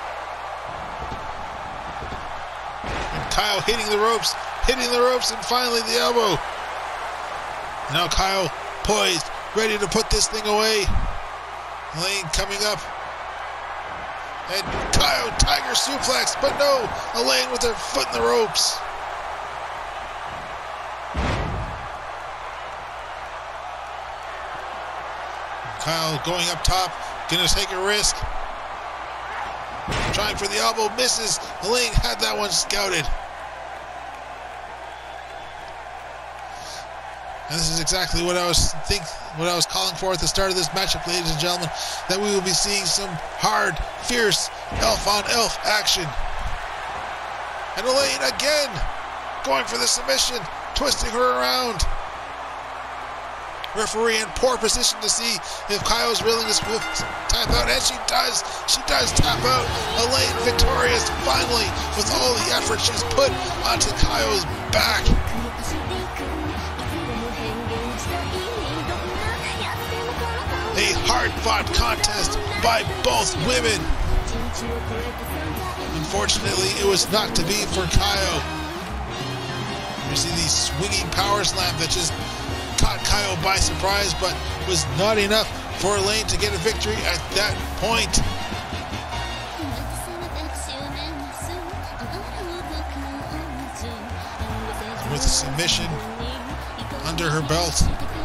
And Kaio hitting the ropes, hitting the ropes, and finally the elbow. And now Kaio poised, ready to put this thing away. Alleyne coming up. And Kaio tiger suplex, but no, Alleyne with her foot in the ropes. And Kaio going up top, gonna take a risk. Trying for the elbow, misses. Alleyne had that one scouted. And this is exactly what I was think, what I was calling for at the start of this matchup, ladies and gentlemen, that we will be seeing some hard, fierce, elf-on-elf action. And Alleyne again, going for the submission, twisting her around. Referee in poor position to see if Kaio's willingness will tap out, and she does. She does tap out. Alleyne victorious, finally, with all the effort she's put onto Kaio's back. A hard-fought contest by both women. Unfortunately, it was not to be for Kaio. You see the swinging power slam that just caught Kaio by surprise, but was not enough for Alleyne to get a victory at that point. With a submission under her belt,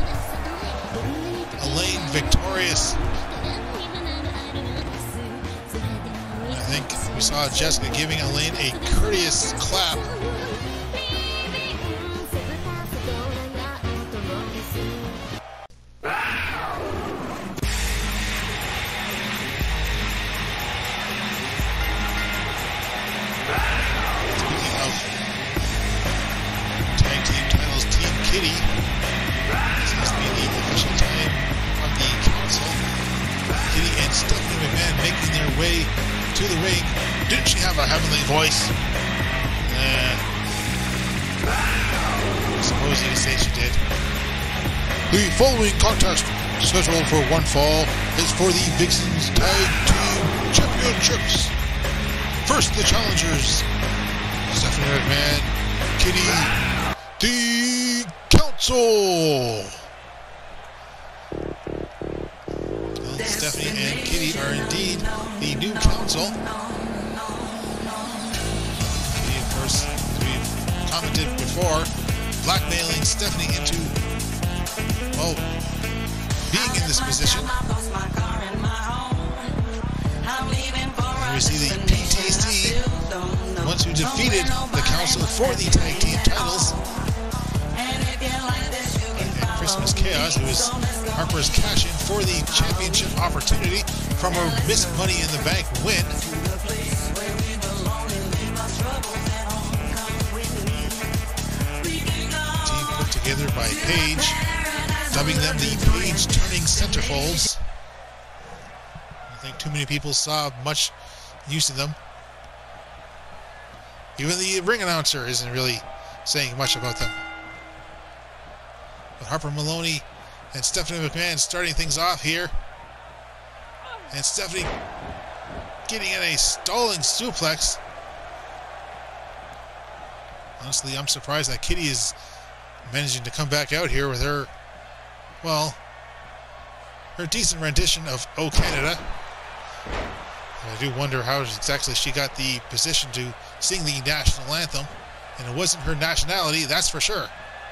Alleyne victorious. I think we saw Jessica giving Alleyne a courteous clap. Speaking of Kitty. This seems to be the official time of the council. Kitty and Stephanie McMahon making their way to the ring. Didn't she have a heavenly voice? Uh, I suppose you could say she did. The following contest, scheduled for one fall, is for the VixXxen's Tag Team Championships. First, the challengers, Stephanie McMahon, Kitty, the Council. Well, Stephanie and Kitty are indeed the new Council. Kitty, of course, as we've commented before, blackmailing Stephanie into, well, being in this position. And we see the P T C, the ones who defeated the Council for the tag team titles. And Christmas Chaos, who is Harper's cash-in for the championship opportunity from her missed Money in the Bank win. Team put together by Paige, dubbing them the Paige Turning Centrefolds. I think too many people saw much use of them. Even the ring announcer isn't really saying much about them. But Harper Maloney and Stephanie McMahon starting things off here. And Stephanie getting in a stalling suplex. Honestly, I'm surprised that Kitty is managing to come back out here with her, well, her decent rendition of Oh Canada. And I do wonder how exactly she got the position to sing the national anthem. And it wasn't her nationality, that's for sure.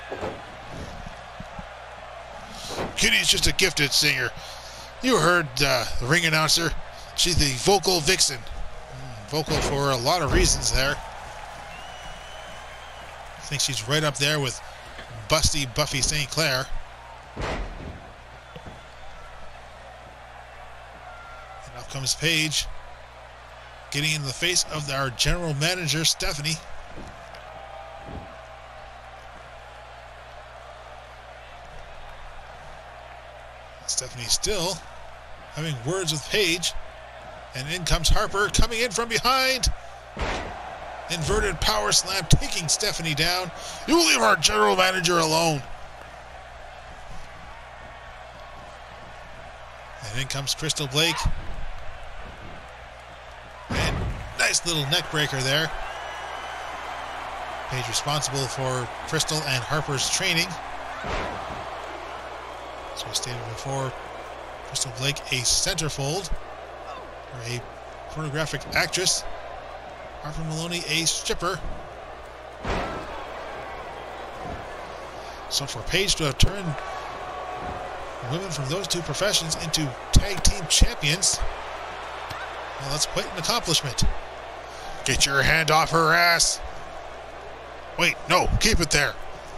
Kitty's just a gifted singer. You heard uh, the ring announcer. She's the vocal vixen. Mm, vocal for a lot of reasons there. I think she's right up there with Busty, Buffy, Saint Claire. And up comes Paige, getting in the face of our general manager, Stephanie. Stephanie still having words with Paige. And in comes Harper, coming in from behind. Inverted power slam, taking Stephanie down. You will leave our general manager alone. And in comes Crystal Blake. And nice little neck breaker there. Paige responsible for Crystal and Harper's training. As we stated before, Crystal Blake a centerfold, or a pornographic actress. Harper Maloney a stripper. So for Paige to have turned women from those two professions into tag team champions, well, that's quite an accomplishment. Get your hand off her ass. Wait, no, keep it there.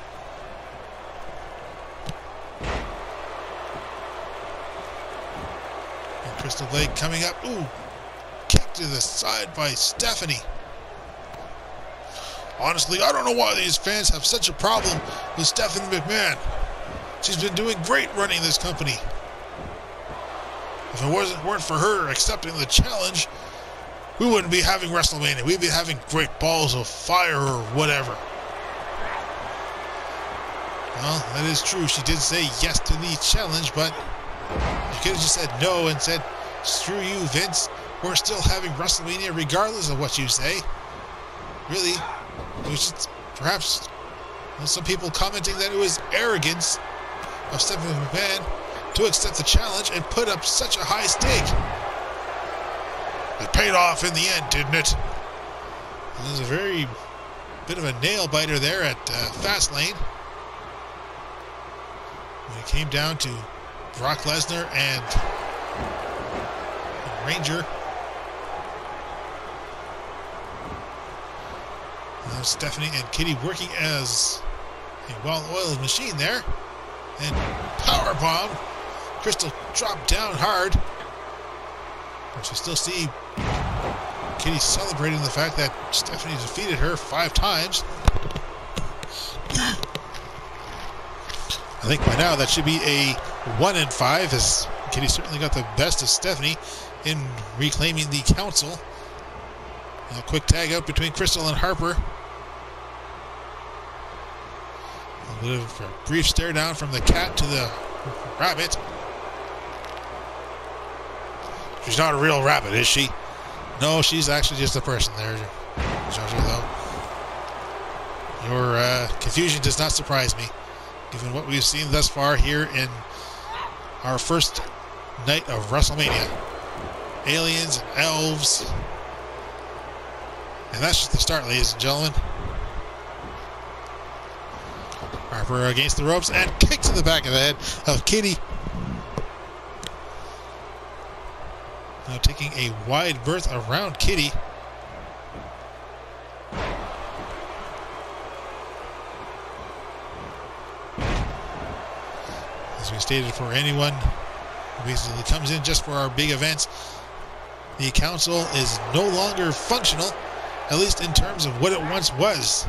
And Crystal Blake coming up. Ooh, kick to the side by Stephanie. Honestly, I don't know why these fans have such a problem with Stephanie McMahon. She's been doing great running this company. If it wasn't weren't for her accepting the challenge, we wouldn't be having WrestleMania. We'd be having great balls of fire or whatever. Well, that is true. She did say yes to the challenge, but you could have just said no and said, screw you, Vince. We're still having WrestleMania regardless of what you say. Really, it was just perhaps well, some people commenting that it was arrogance of Stephanie McMahon to accept the challenge and put up such a high stake. It paid off in the end, didn't it? It was a very bit of a nail biter there at uh, Fastlane. When it came down to Brock Lesnar and, and Ranger. Now Stephanie and Kitty working as a well-oiled machine there. And powerbomb. Crystal dropped down hard. But you still see Kitty celebrating the fact that Stephanie defeated her five times. I think by now that should be a one and five, as Kitty certainly got the best of Stephanie in reclaiming the council. A quick tag out between Crystal and Harper. A bit of a brief stare down from the cat to the rabbit. She's not a real rabbit, is she? No, she's actually just a person there, Jojo, though. Your uh, confusion does not surprise me, given what we've seen thus far here in our first night of WrestleMania. Aliens and elves. And that's just the start, ladies and gentlemen. Harper against the ropes and kick to the back of the head of Kitty. Now taking a wide berth around Kitty. As we stated, for anyone who basically comes in just for our big events, the council is no longer functional, at least in terms of what it once was.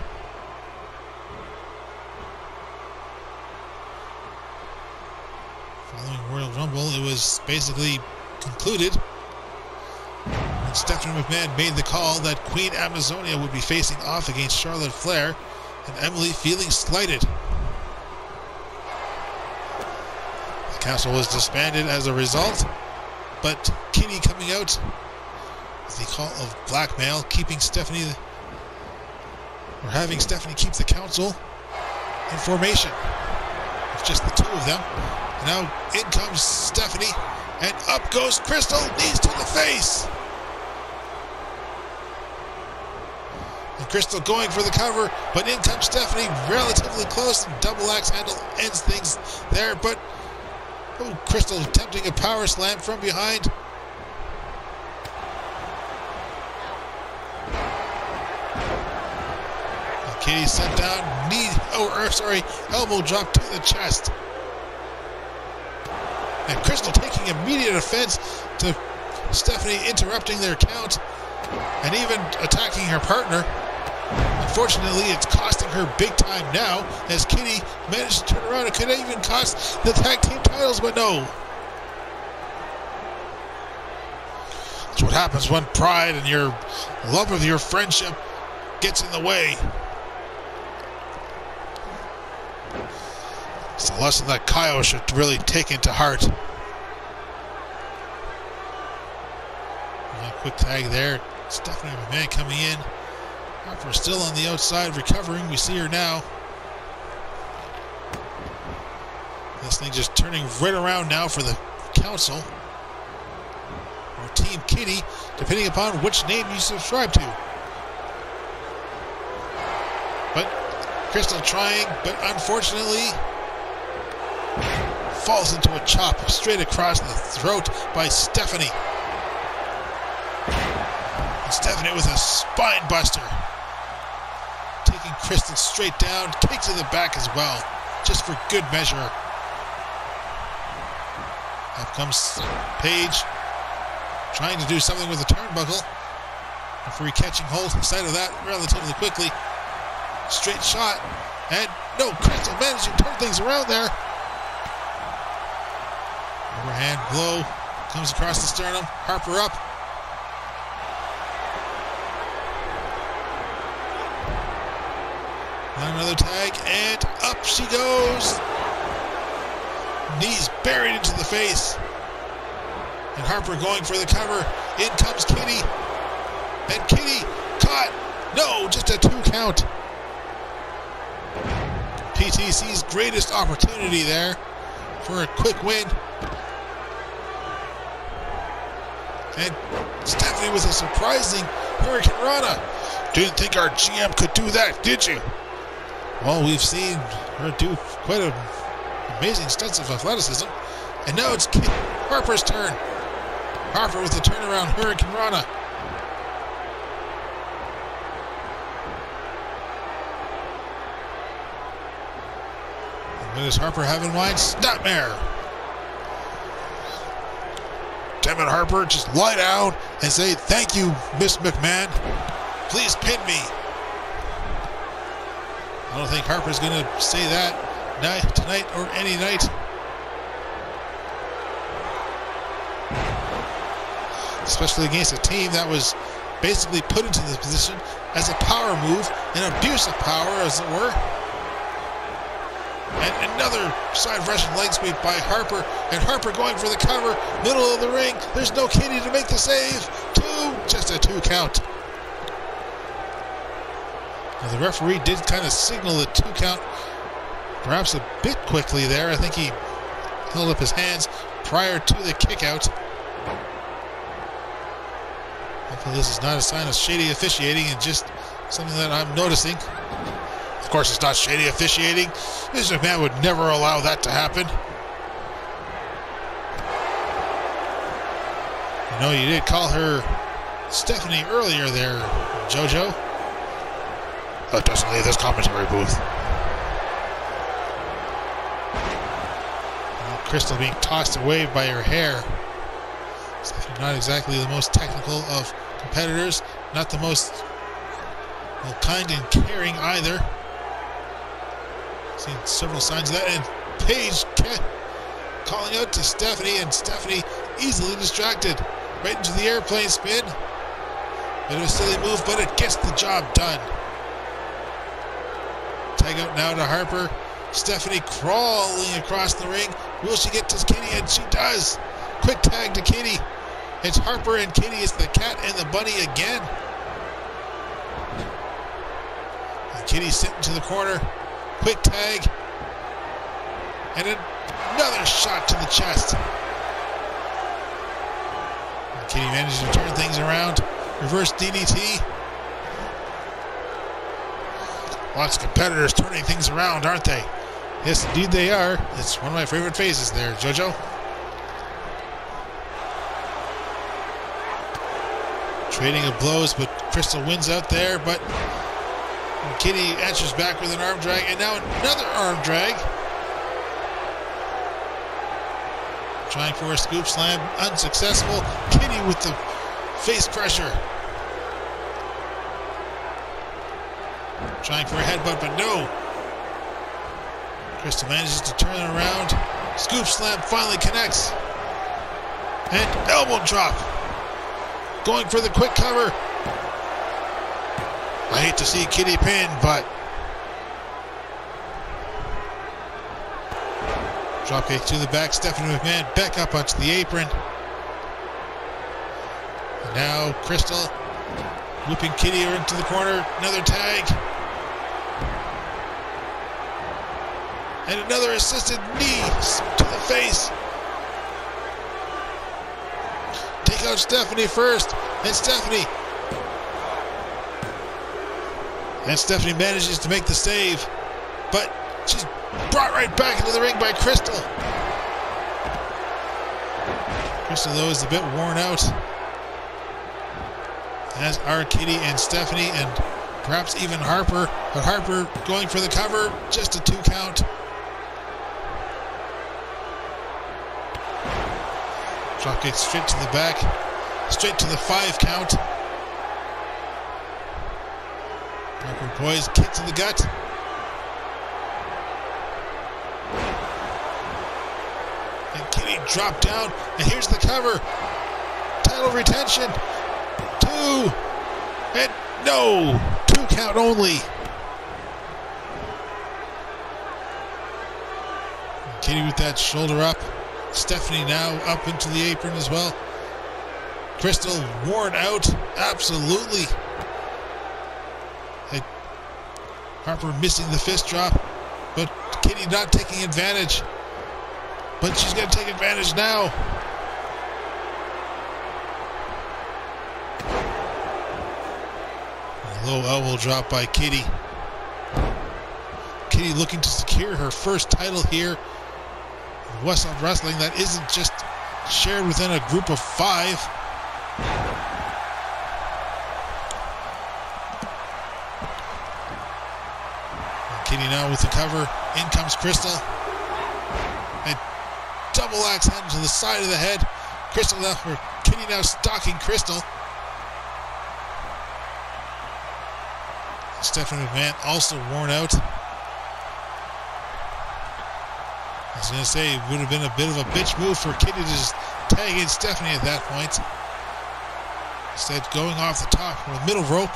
Following Royal Rumble, it was basically concluded when Stephanie McMahon made the call that Queen Amazonia would be facing off against Charlotte Flair, and Emily feeling slighted. The council was disbanded as a result, but Kitty coming out with the call of blackmail, keeping Stephanie, or having Stephanie keep the council in formation. It's just the two of them. And now in comes Stephanie, and up goes Crystal, knees to the face. And Crystal going for the cover, but in comes Stephanie, relatively close, and double axe handle ends things there, but oh, Crystal attempting a power slam from behind. And Kitty sent down, knee, oh, or, sorry, elbow drop to the chest. And Crystal taking immediate offense to Stephanie interrupting their count and even attacking her partner. Unfortunately, it's costing her big time now, as Kitty managed to turn around. It could even cost the tag team titles, but no. That's what happens when pride and your love of your friendship gets in the way. It's a lesson that Kaio should really take into heart. A quick tag there. Stephanie McMahon coming in. Harper still on the outside recovering. We see her now. This thing just turning right around now for the council. Or Team Kitty, depending upon which name you subscribe to. But Crystal trying, but unfortunately falls into a chop straight across the throat by Stephanie. And Stephanie with a spine buster. Taking Crystal straight down, kick to the back as well, just for good measure. Up comes Paige, trying to do something with the turnbuckle. Referee catching hold sight of that relatively quickly. Straight shot, and no, Crystal managing to turn things around there. Overhand blow comes across the sternum. Harper up. Another tag, and up she goes. Knees buried into the face. And Harper going for the cover. In comes Kitty. And Kitty caught. No, just a two count. P T C's greatest opportunity there for a quick win. And Stephanie with a surprising Hurricane Rana. Didn't think our G M could do that, did you? Well, we've seen her do quite an amazing stunts of athleticism. And now it's Harper's turn. Harper with the turnaround Hurricane Rana. And what does Harper have in mind? Snapmare. Damn it, Harper, just lie down and say, thank you, Miss McMahon. Please pin me. I don't think Harper's going to say that. night, tonight or any night. Especially against a team that was basically put into this position as a power move, an abuse of power, as it were. And another side Russian leg sweep by Harper, and Harper going for the cover, middle of the ring. There's no Kitty to make the save. Two, just a two count. Now the referee did kind of signal the two count, perhaps a bit quickly there. I think he held up his hands prior to the kick out. Hopefully this is not a sign of shady officiating and just something that I'm noticing. Of course it's not shady officiating. Mister McMahon would never allow that to happen. You know, you did call her Stephanie earlier there, JoJo. That doesn't leave this commentary booth. Well, Crystal being tossed away by her hair. Stephanie not exactly the most technical of competitors, not the most well, kind and caring either. Seen several signs of that, and Paige calling out to Stephanie, and Stephanie easily distracted. Right into the airplane spin. Bit of a silly move, but it gets the job done. Tag out now to Harper. Stephanie crawling across the ring. Will she get to Kitty? And she does. Quick tag to Kitty. It's Harper and Kitty. It's the cat and the bunny again. And Kitty sitting to the corner. Quick tag. And another shot to the chest. And Kitty manages to turn things around. Reverse D D T. Lots of competitors turning things around, aren't they? Yes, indeed they are. It's one of my favorite phases there, JoJo. Trading of blows, but Crystal wins out there, but Kitty answers back with an arm drag, and now another arm drag. Trying for a scoop slam, unsuccessful. Kitty with the face crusher. Trying for a headbutt, but no. Crystal manages to turn it around. Scoop slam finally connects. And elbow drop. Going for the quick cover. I hate to see Kitty pin, but dropkick to the back. Stephanie McMahon back up onto the apron. And now Crystal whipping Kitty into the corner. Another tag. And another assisted knee to the face. Take out Stephanie first. And Stephanie. And Stephanie manages to make the save. But she's brought right back into the ring by Crystal. Crystal, though, is a bit worn out. As are Kitty and Stephanie, and perhaps even Harper. But Harper going for the cover. Just a two count. Dropkick straight to the back, straight to the five count. Harper poised, kick to the gut. And Kitty dropped down, and here's the cover. Title retention. Two, and no, two count only. And Kitty with that shoulder up. Stephanie now up into the apron as well. Crystal worn out, absolutely. And Harper missing the fist drop, but Kitty not taking advantage. But she's going to take advantage now. A low elbow drop by Kitty. Kitty looking to secure her first title here. Whassup Wrestling that isn't just shared within a group of five. And Kitty now with the cover. In comes Crystal. A double axe hand to the side of the head. Crystal now, or Kitty now stalking Crystal. Stephanie McMahon also worn out. was going to say, it would have been a bit of a bitch move for Kitty to just tag in Stephanie at that point. Instead, going off the top or the middle rope.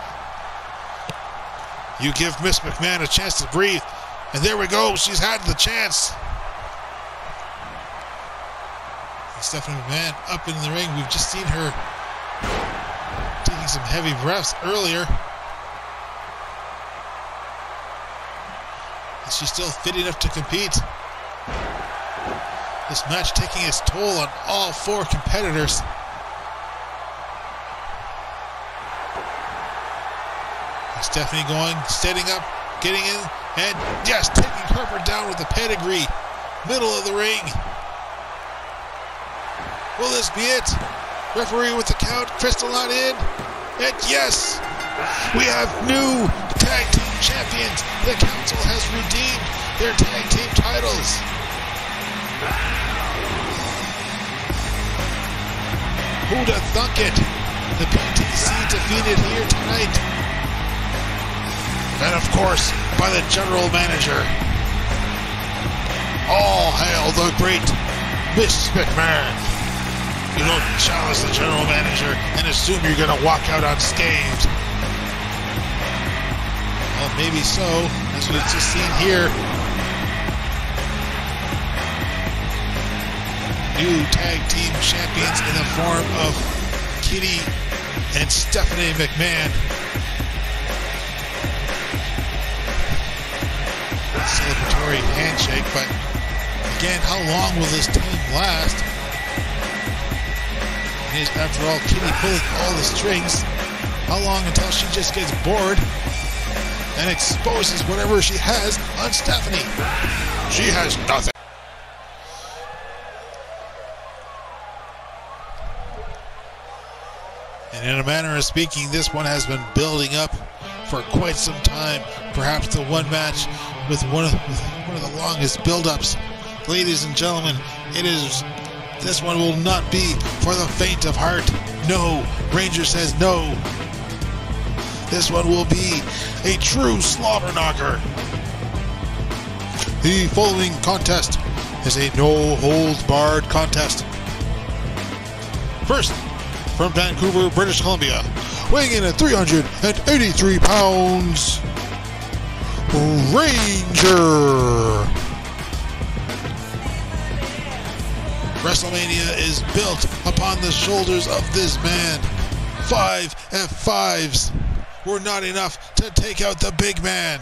You give Miss McMahon a chance to breathe. And there we go. She's had the chance. And Stephanie McMahon up in the ring. We've just seen her taking some heavy breaths earlier. Is she still fit enough to compete? This match taking its toll on all four competitors. Stephanie going, setting up, getting in, and yes, taking Harper down with the pedigree. Middle of the ring. Will this be it? Referee with the count, Crystal not in. And yes, we have new tag team champions. The council has redeemed their tag team titles. Who'd have thunk it? The P T C defeated here tonight. And of course, by the general manager. All hail the great Miss McMahon. You don't challenge the general manager and assume you're going to walk out unscathed. Well, maybe so, as we've just seen here. New tag team champions in the form of Kitty and Stephanie McMahon. Celebratory handshake, but again, how long will this team last? It is, after all, Kitty pulling all the strings. How long until she just gets bored and exposes whatever she has on Stephanie? She has nothing. And in a manner of speaking, this one has been building up for quite some time. Perhaps the one match with one of, with one of the longest build-ups. Ladies and gentlemen, it is. This one will not be for the faint of heart. No, Ranger says no. This one will be a true slobber knocker. The following contest is a no-holds-barred contest. First, from Vancouver, British Columbia, weighing in at three hundred eighty-three pounds, Ranger. Wrestlemania is built upon the shoulders of this man. Five F fives were not enough to take out the big man.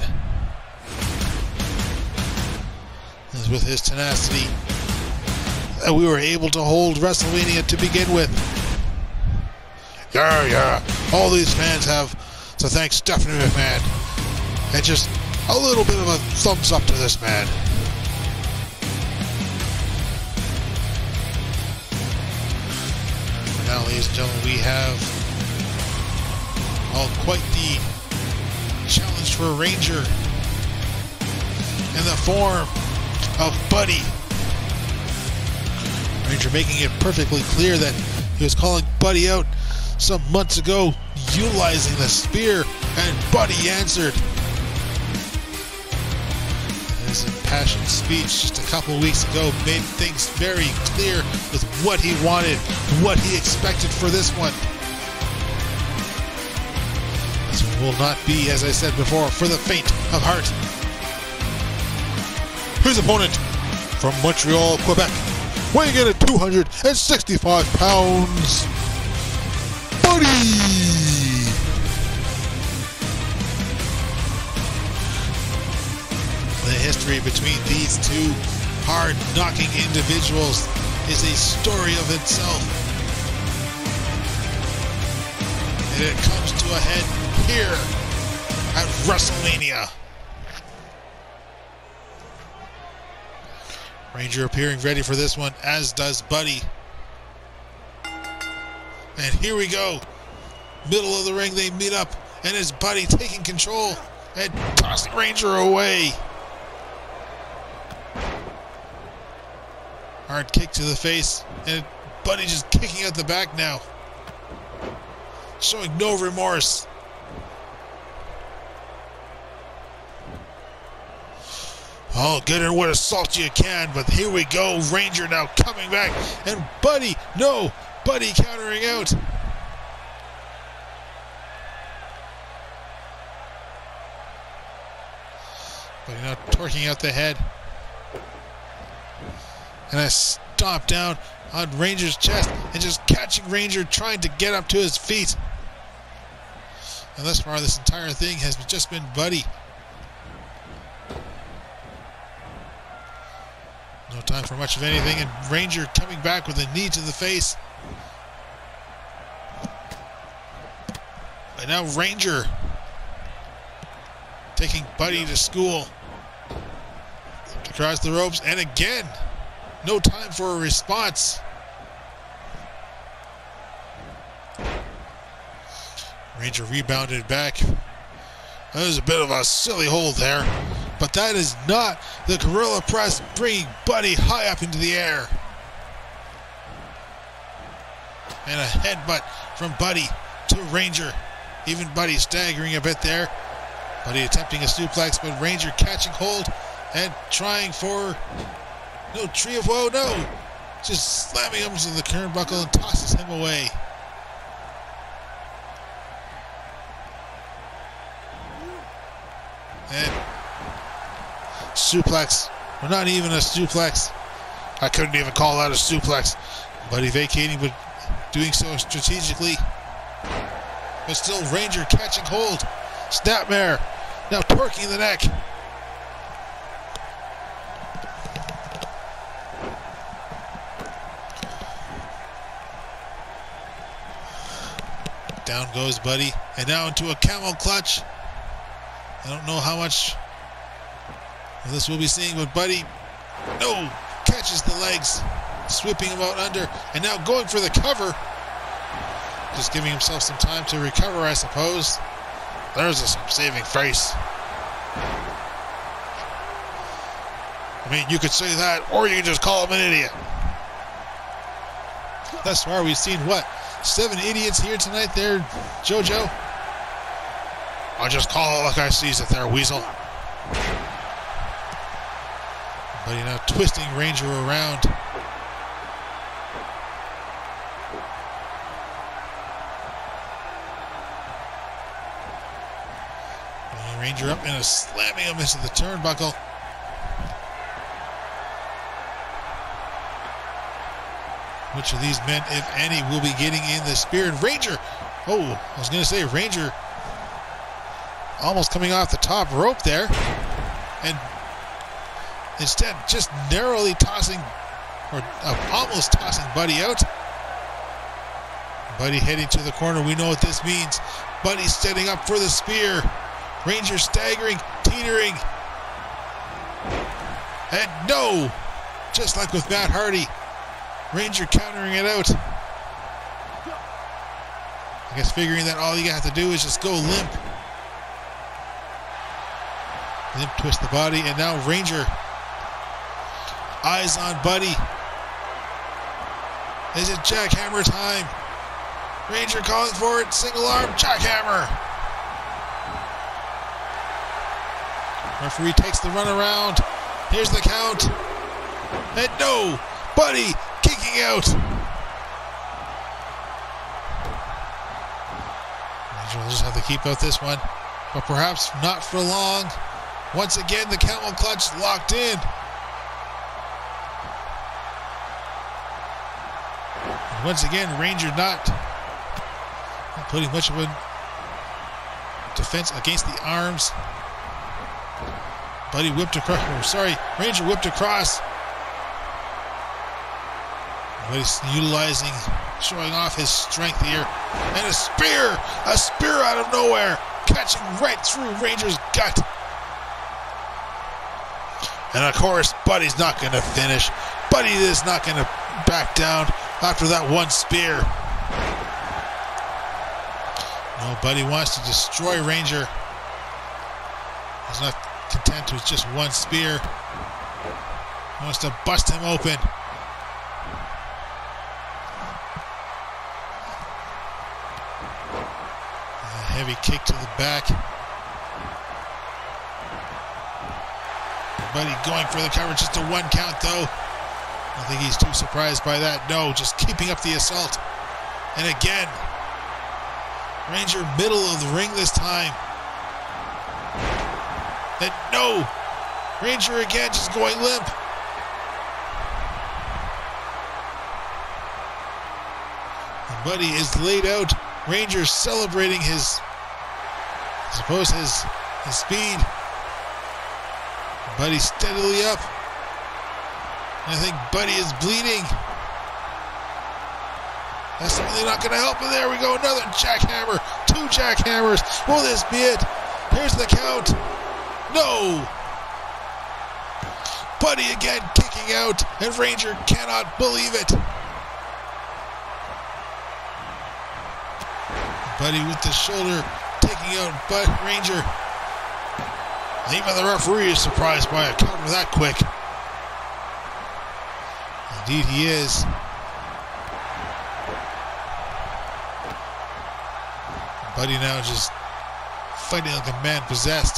As with his tenacity, that we were able to hold Wrestlemania to begin with. Yeah, yeah, all these fans have to thank Stephanie McMahon. And just a little bit of a thumbs up to this man. For now, ladies and gentlemen, we have oh, quite the challenge for Ranger in the form of Buddy. Ranger making it perfectly clear that he was calling Buddy out some months ago, utilizing the spear, and Buddy answered. His impassioned speech just a couple weeks ago made things very clear with what he wanted, what he expected for this one. This one will not be, as I said before, for the faint of heart. His opponent from Montreal, Quebec, weighing in at two hundred sixty-five pounds, Buddy! The history between these two hard-knocking individuals is a story of itself. And it comes to a head here at Wrestlemania. Ranger appearing ready for this one, as does Buddy. And here we go. Middle of the ring, they meet up, and it's Buddy taking control and tossing Ranger away. Hard kick to the face, and Buddy just kicking at the back now. Showing no remorse. Oh, get her with assault you can, but here we go. Ranger now coming back, and Buddy, no, Buddy countering out. Buddy now torquing out the head. And a stomp down on Ranger's chest, and just catching Ranger trying to get up to his feet. And thus far, this entire thing has just been Buddy. No time for much of anything, and Ranger coming back with a knee to the face. And now Ranger taking Buddy to school. Across the ropes, and again, no time for a response. Ranger rebounded back. That was a bit of a silly hold there, but that is not the Gorilla Press bringing Buddy high up into the air. And a headbutt from Buddy to Ranger. Even Buddy staggering a bit there. Buddy attempting a suplex, but Ranger catching hold and trying for no tree of woe, no! Just slamming him to the turnbuckle and tosses him away. And suplex, or not even a suplex. I couldn't even call that a suplex. Buddy vacating, but doing so strategically. But still Ranger catching hold. Snapmare, now torquing the neck. Down goes Buddy, and now into a camel clutch. I don't know how much of this we'll be seeing, but Buddy, no, catches the legs, sweeping him out under, and now going for the cover. Just giving himself some time to recover, I suppose. There's a saving face. I mean, you could say that, or you could just call him an idiot. Thus far, we've seen what? Seven idiots here tonight there, JoJo? I'll just call it like I sees it there, Weasel. But you know, twisting Ranger around. And Ranger up and slamming him into the turnbuckle. Which of these men, if any, will be getting in the spear? And Ranger, oh, I was going to say Ranger almost coming off the top rope there, and instead just narrowly tossing, or uh, almost tossing Buddy out. Buddy heading to the corner. We know what this means. Buddy setting up for the spear. Ranger staggering, teetering, and no, just like with Matt Hardy, Ranger countering it out. I guess figuring that all you have to do is just go limp. Limp twist the body, and now Ranger. Eyes on Buddy. Is it jackhammer time? Ranger calling for it. Single arm jackhammer. Referee takes the run around. Here's the count. And no! Buddy kicking out. Ranger will just have to keep out this one, but perhaps not for long. Once again, the camel clutch locked in. And once again, Ranger not, not putting much of a defense against the arms. Buddy whipped across. Oh, sorry, Ranger whipped across. Buddy's utilizing, showing off his strength here. And a spear! A spear out of nowhere! Catching right through Ranger's gut. And of course, Buddy's not going to finish. Buddy is not going to back down after that one spear. No, Buddy wants to destroy Ranger. He's not content with just one spear. He wants to bust him open. A heavy kick to the back. Buddy going for the cover, just a one count though. I think he's too surprised by that. No, just keeping up the assault. And again, Ranger middle of the ring this time. And no, Ranger again just going limp. And Buddy is laid out. Ranger celebrating his, I suppose his, his speed. Buddy steadily up. And I think Buddy is bleeding. That's certainly not going to help. And there we go, another jackhammer. Two jackhammers. Will this be it? Here's the count. No. Buddy again kicking out, and Ranger cannot believe it. Buddy with the shoulder taking out but Ranger. Even the referee is surprised by a counter that quick. Indeed he is. Buddy now just fighting like a man possessed.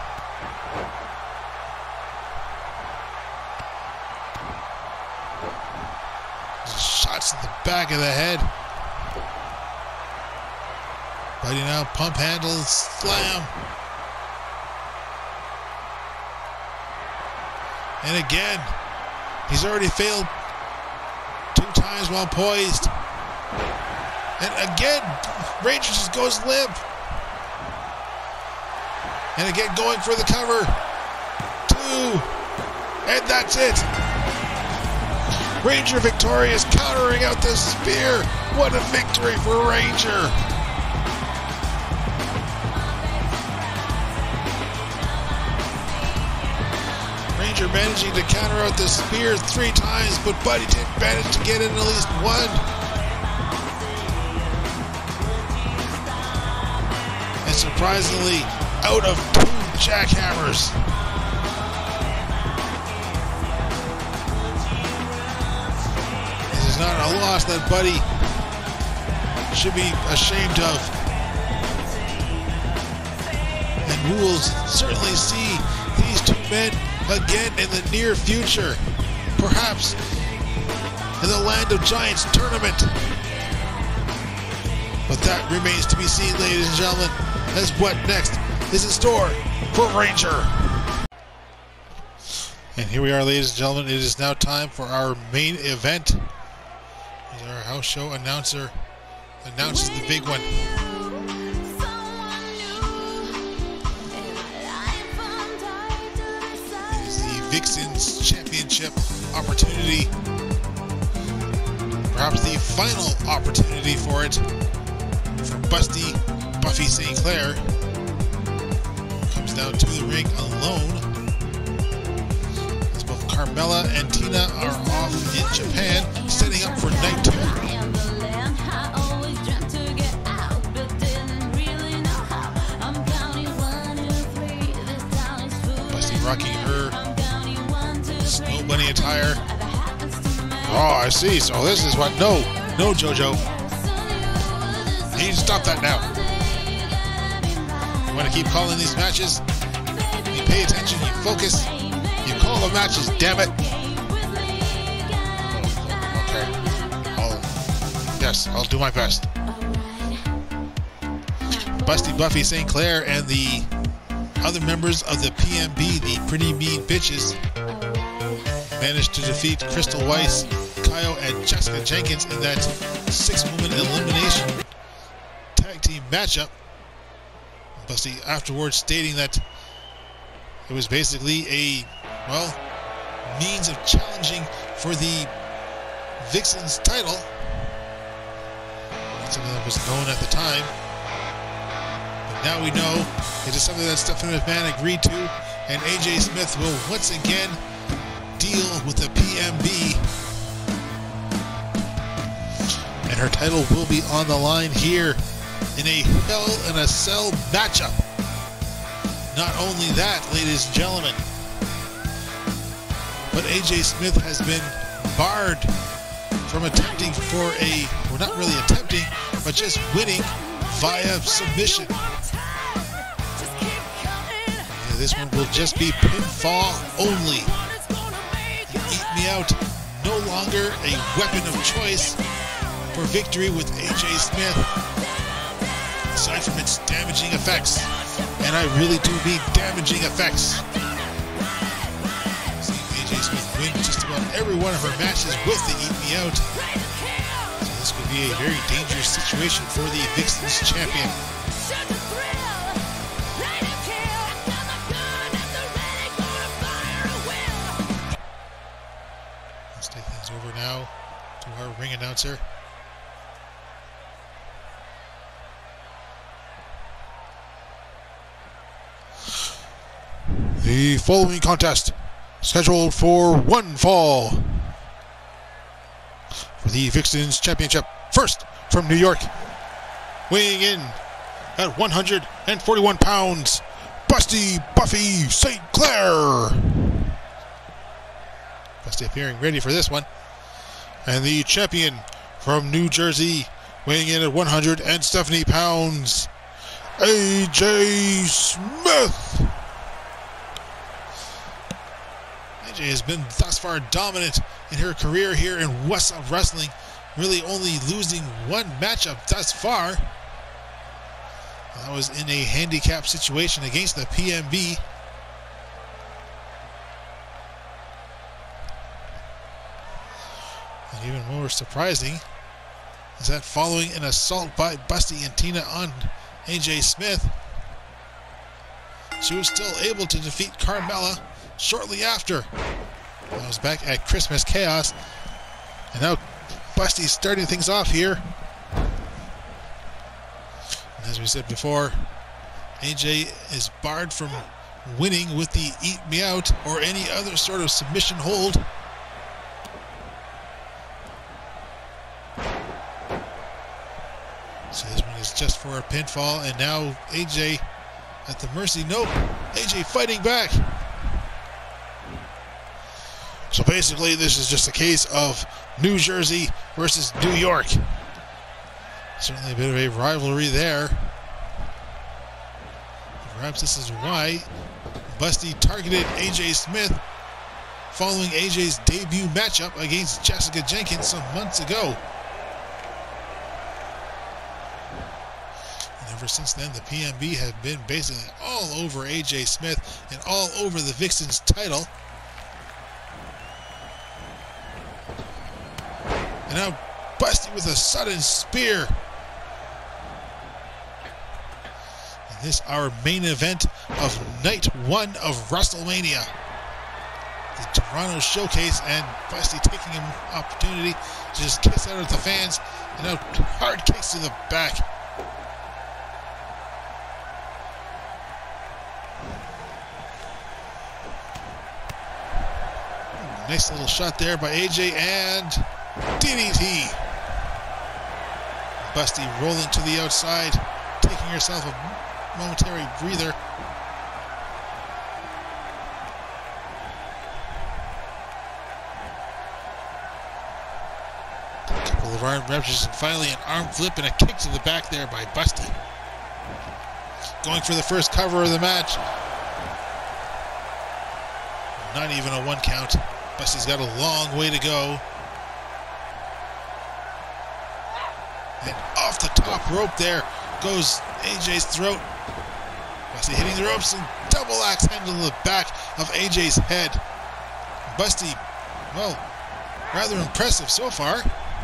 Just shots in the back of the head. Buddy now pump handles, slam. And again, he's already failed two times while poised. And again, Ranger just goes limp. And again, going for the cover. Two. And that's it. Ranger victorious, countering out the spear. What a victory for Ranger. Ranger managing to counter out the spear three times, but Buddy did manage to get in at least one. And surprisingly, out of two jackhammers. This is not a loss that Buddy should be ashamed of. And we will certainly see these two men again in the near future, perhaps in the Land of Giants tournament. But that remains to be seen, ladies and gentlemen, as what next is in store for Ranger. And here we are, ladies and gentlemen. It is now time for our main event. Our house show announcer announces the big one. VixXxen's championship opportunity, perhaps the final opportunity for it, for Busty, Buffy Saint Claire. Comes down to the ring alone, as both Carmella and Tina are off in Japan, setting up for night two. Busty rocking her Snow Bunny attire. Oh, I see. So this is what. No, no, JoJo. You need to stop that now. You want to keep calling these matches? You pay attention. You focus. You call the matches. Damn it. Okay. I'll. Yes, I'll do my best. Busty, Buffy, Saint Claire, and the other members of the P M B, the Pretty Mean Bitches, managed to defeat Crystal Weiss, Kaio, and Jessica Jenkins in that six-woman elimination tag team matchup. Busty afterwards stating that it was basically a, well, means of challenging for the VixXxen's title. That's something that was known at the time. But now we know it is something that Stephanie McMahon agreed to, and A J Smyth will once again deal with the P M B, and her title will be on the line here in a Hell in a Cell matchup. Not only that, ladies and gentlemen, but A J Smyth has been barred from attempting for a, well, not really attempting, but just winning via submission. this one will just be pinfall only. Eat Me Out, no longer a weapon of choice for victory with A J Smyth, aside from its damaging effects. And I really do mean damaging effects. Seeing A J Smyth win just about every one of her matches with the Eat Me Out. So this could be a very dangerous situation for the VixXxen's champion. Let's take things over now to our ring announcer. The following contest scheduled for one fall for the VixXxen's Championship. First, from New York, weighing in at one hundred forty-one pounds, Busty Buffy Saint Claire. Busty appearing ready for this one. And the champion from New Jersey, weighing in at one hundred seventy pounds, A J Smyth. A J has been thus far dominant in her career here in Whassup Wrestling, really only losing one matchup thus far. That was in a handicap situation against the P M B. And even more surprising is that following an assault by Busty and Tina on A J Smyth, she was still able to defeat Carmella shortly after. That was back at Christmas Chaos. And now Busty's starting things off here. And as we said before, A J is barred from winning with the Eat Me Out or any other sort of submission hold. So this one is just for a pinfall, and now A J at the mercy. Nope, A J fighting back. So basically, this is just a case of New Jersey versus New York. Certainly a bit of a rivalry there. Perhaps this is why Busty targeted A J Smyth following A J's debut matchup against Jessica Jenkins some months ago. And ever since then, the P M B have been basically all over A J Smyth and all over the VixXxen's title. And now Busty with a sudden spear. And this our main event of night one of Wrestlemania. The Toronto Showcase, and Busty taking an opportunity to just kiss out at the fans. And now hard kicks to the back. Ooh, nice little shot there by A J, and D D T. Busty rolling to the outside, taking herself a momentary breather. A couple of arm wrenches, and finally an arm flip and a kick to the back there by Busty. Going for the first cover of the match. Not even a one count. Busty's got a long way to go. And off the top rope there goes A J's throat. Busty hitting the ropes, and double axe handle to the back of A J's head. Busty, well, rather impressive so far.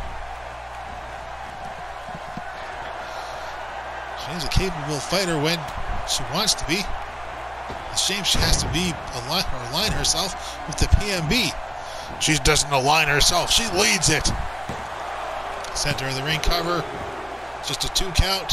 She's a capable fighter when she wants to be. It's a shame she has to be align, or align herself with the P M B. She doesn't align herself, she leads it. Center of the ring cover, just a two count.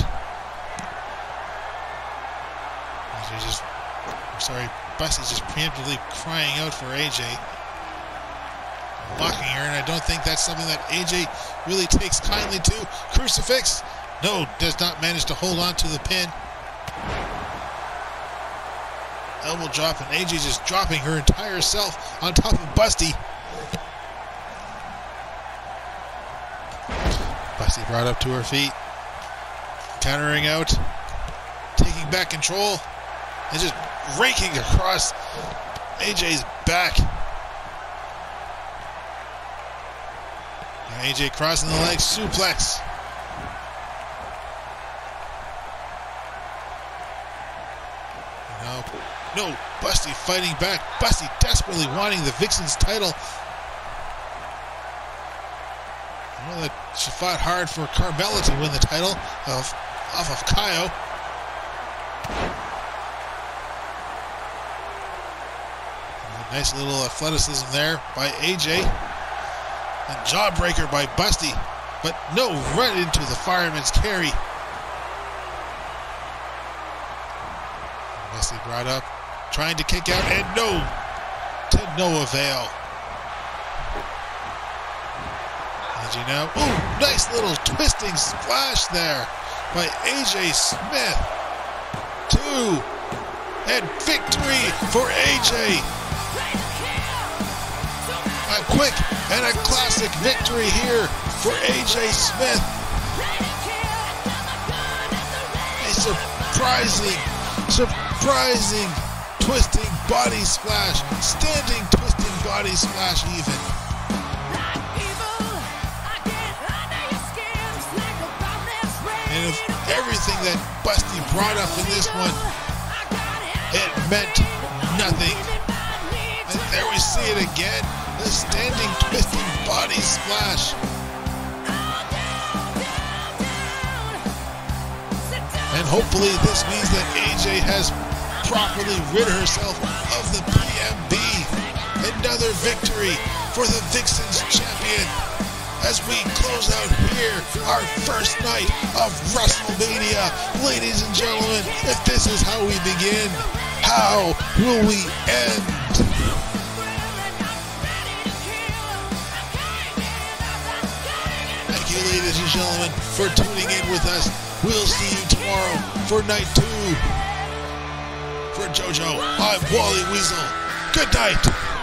She's just, I'm sorry, Busty's just preemptively crying out for A J. Mocking her, and I don't think that's something that A J really takes kindly to. Crucifix, no, does not manage to hold on to the pin. Elbow drop, and A J just dropping her entire self on top of Busty. Busty brought up to her feet, countering out, taking back control. and just raking across A J's back. And A J crossing the leg, suplex. No, no, Busty fighting back. Busty desperately wanting the VixXxen's title. I know that she fought hard for Carmella to win the title of, off of Kaio. Nice little athleticism there by A J. And jawbreaker by Busty. But no, right into the fireman's carry. Busty brought up, trying to kick out, and no, to no avail. A J now, ooh, nice little twisting splash there by A J Smyth. Two, and victory for A J. A quick and a classic victory here for A J Smyth. A surprising, surprising twisting body splash, standing twisting body splash even. And if everything that Busty brought up in this one, it meant nothing. And there we see it again. The standing twisting body splash. And hopefully this means that A J has properly rid herself of the P M B. Another victory for the VixXxen's champion. As we close out here our first night of Wrestlemania. Ladies and gentlemen, if this is how we begin, how will we end? Ladies and gentlemen, for tuning in with us. We'll see you tomorrow for night two. For JoJo, I'm Wally Weasel. Good night.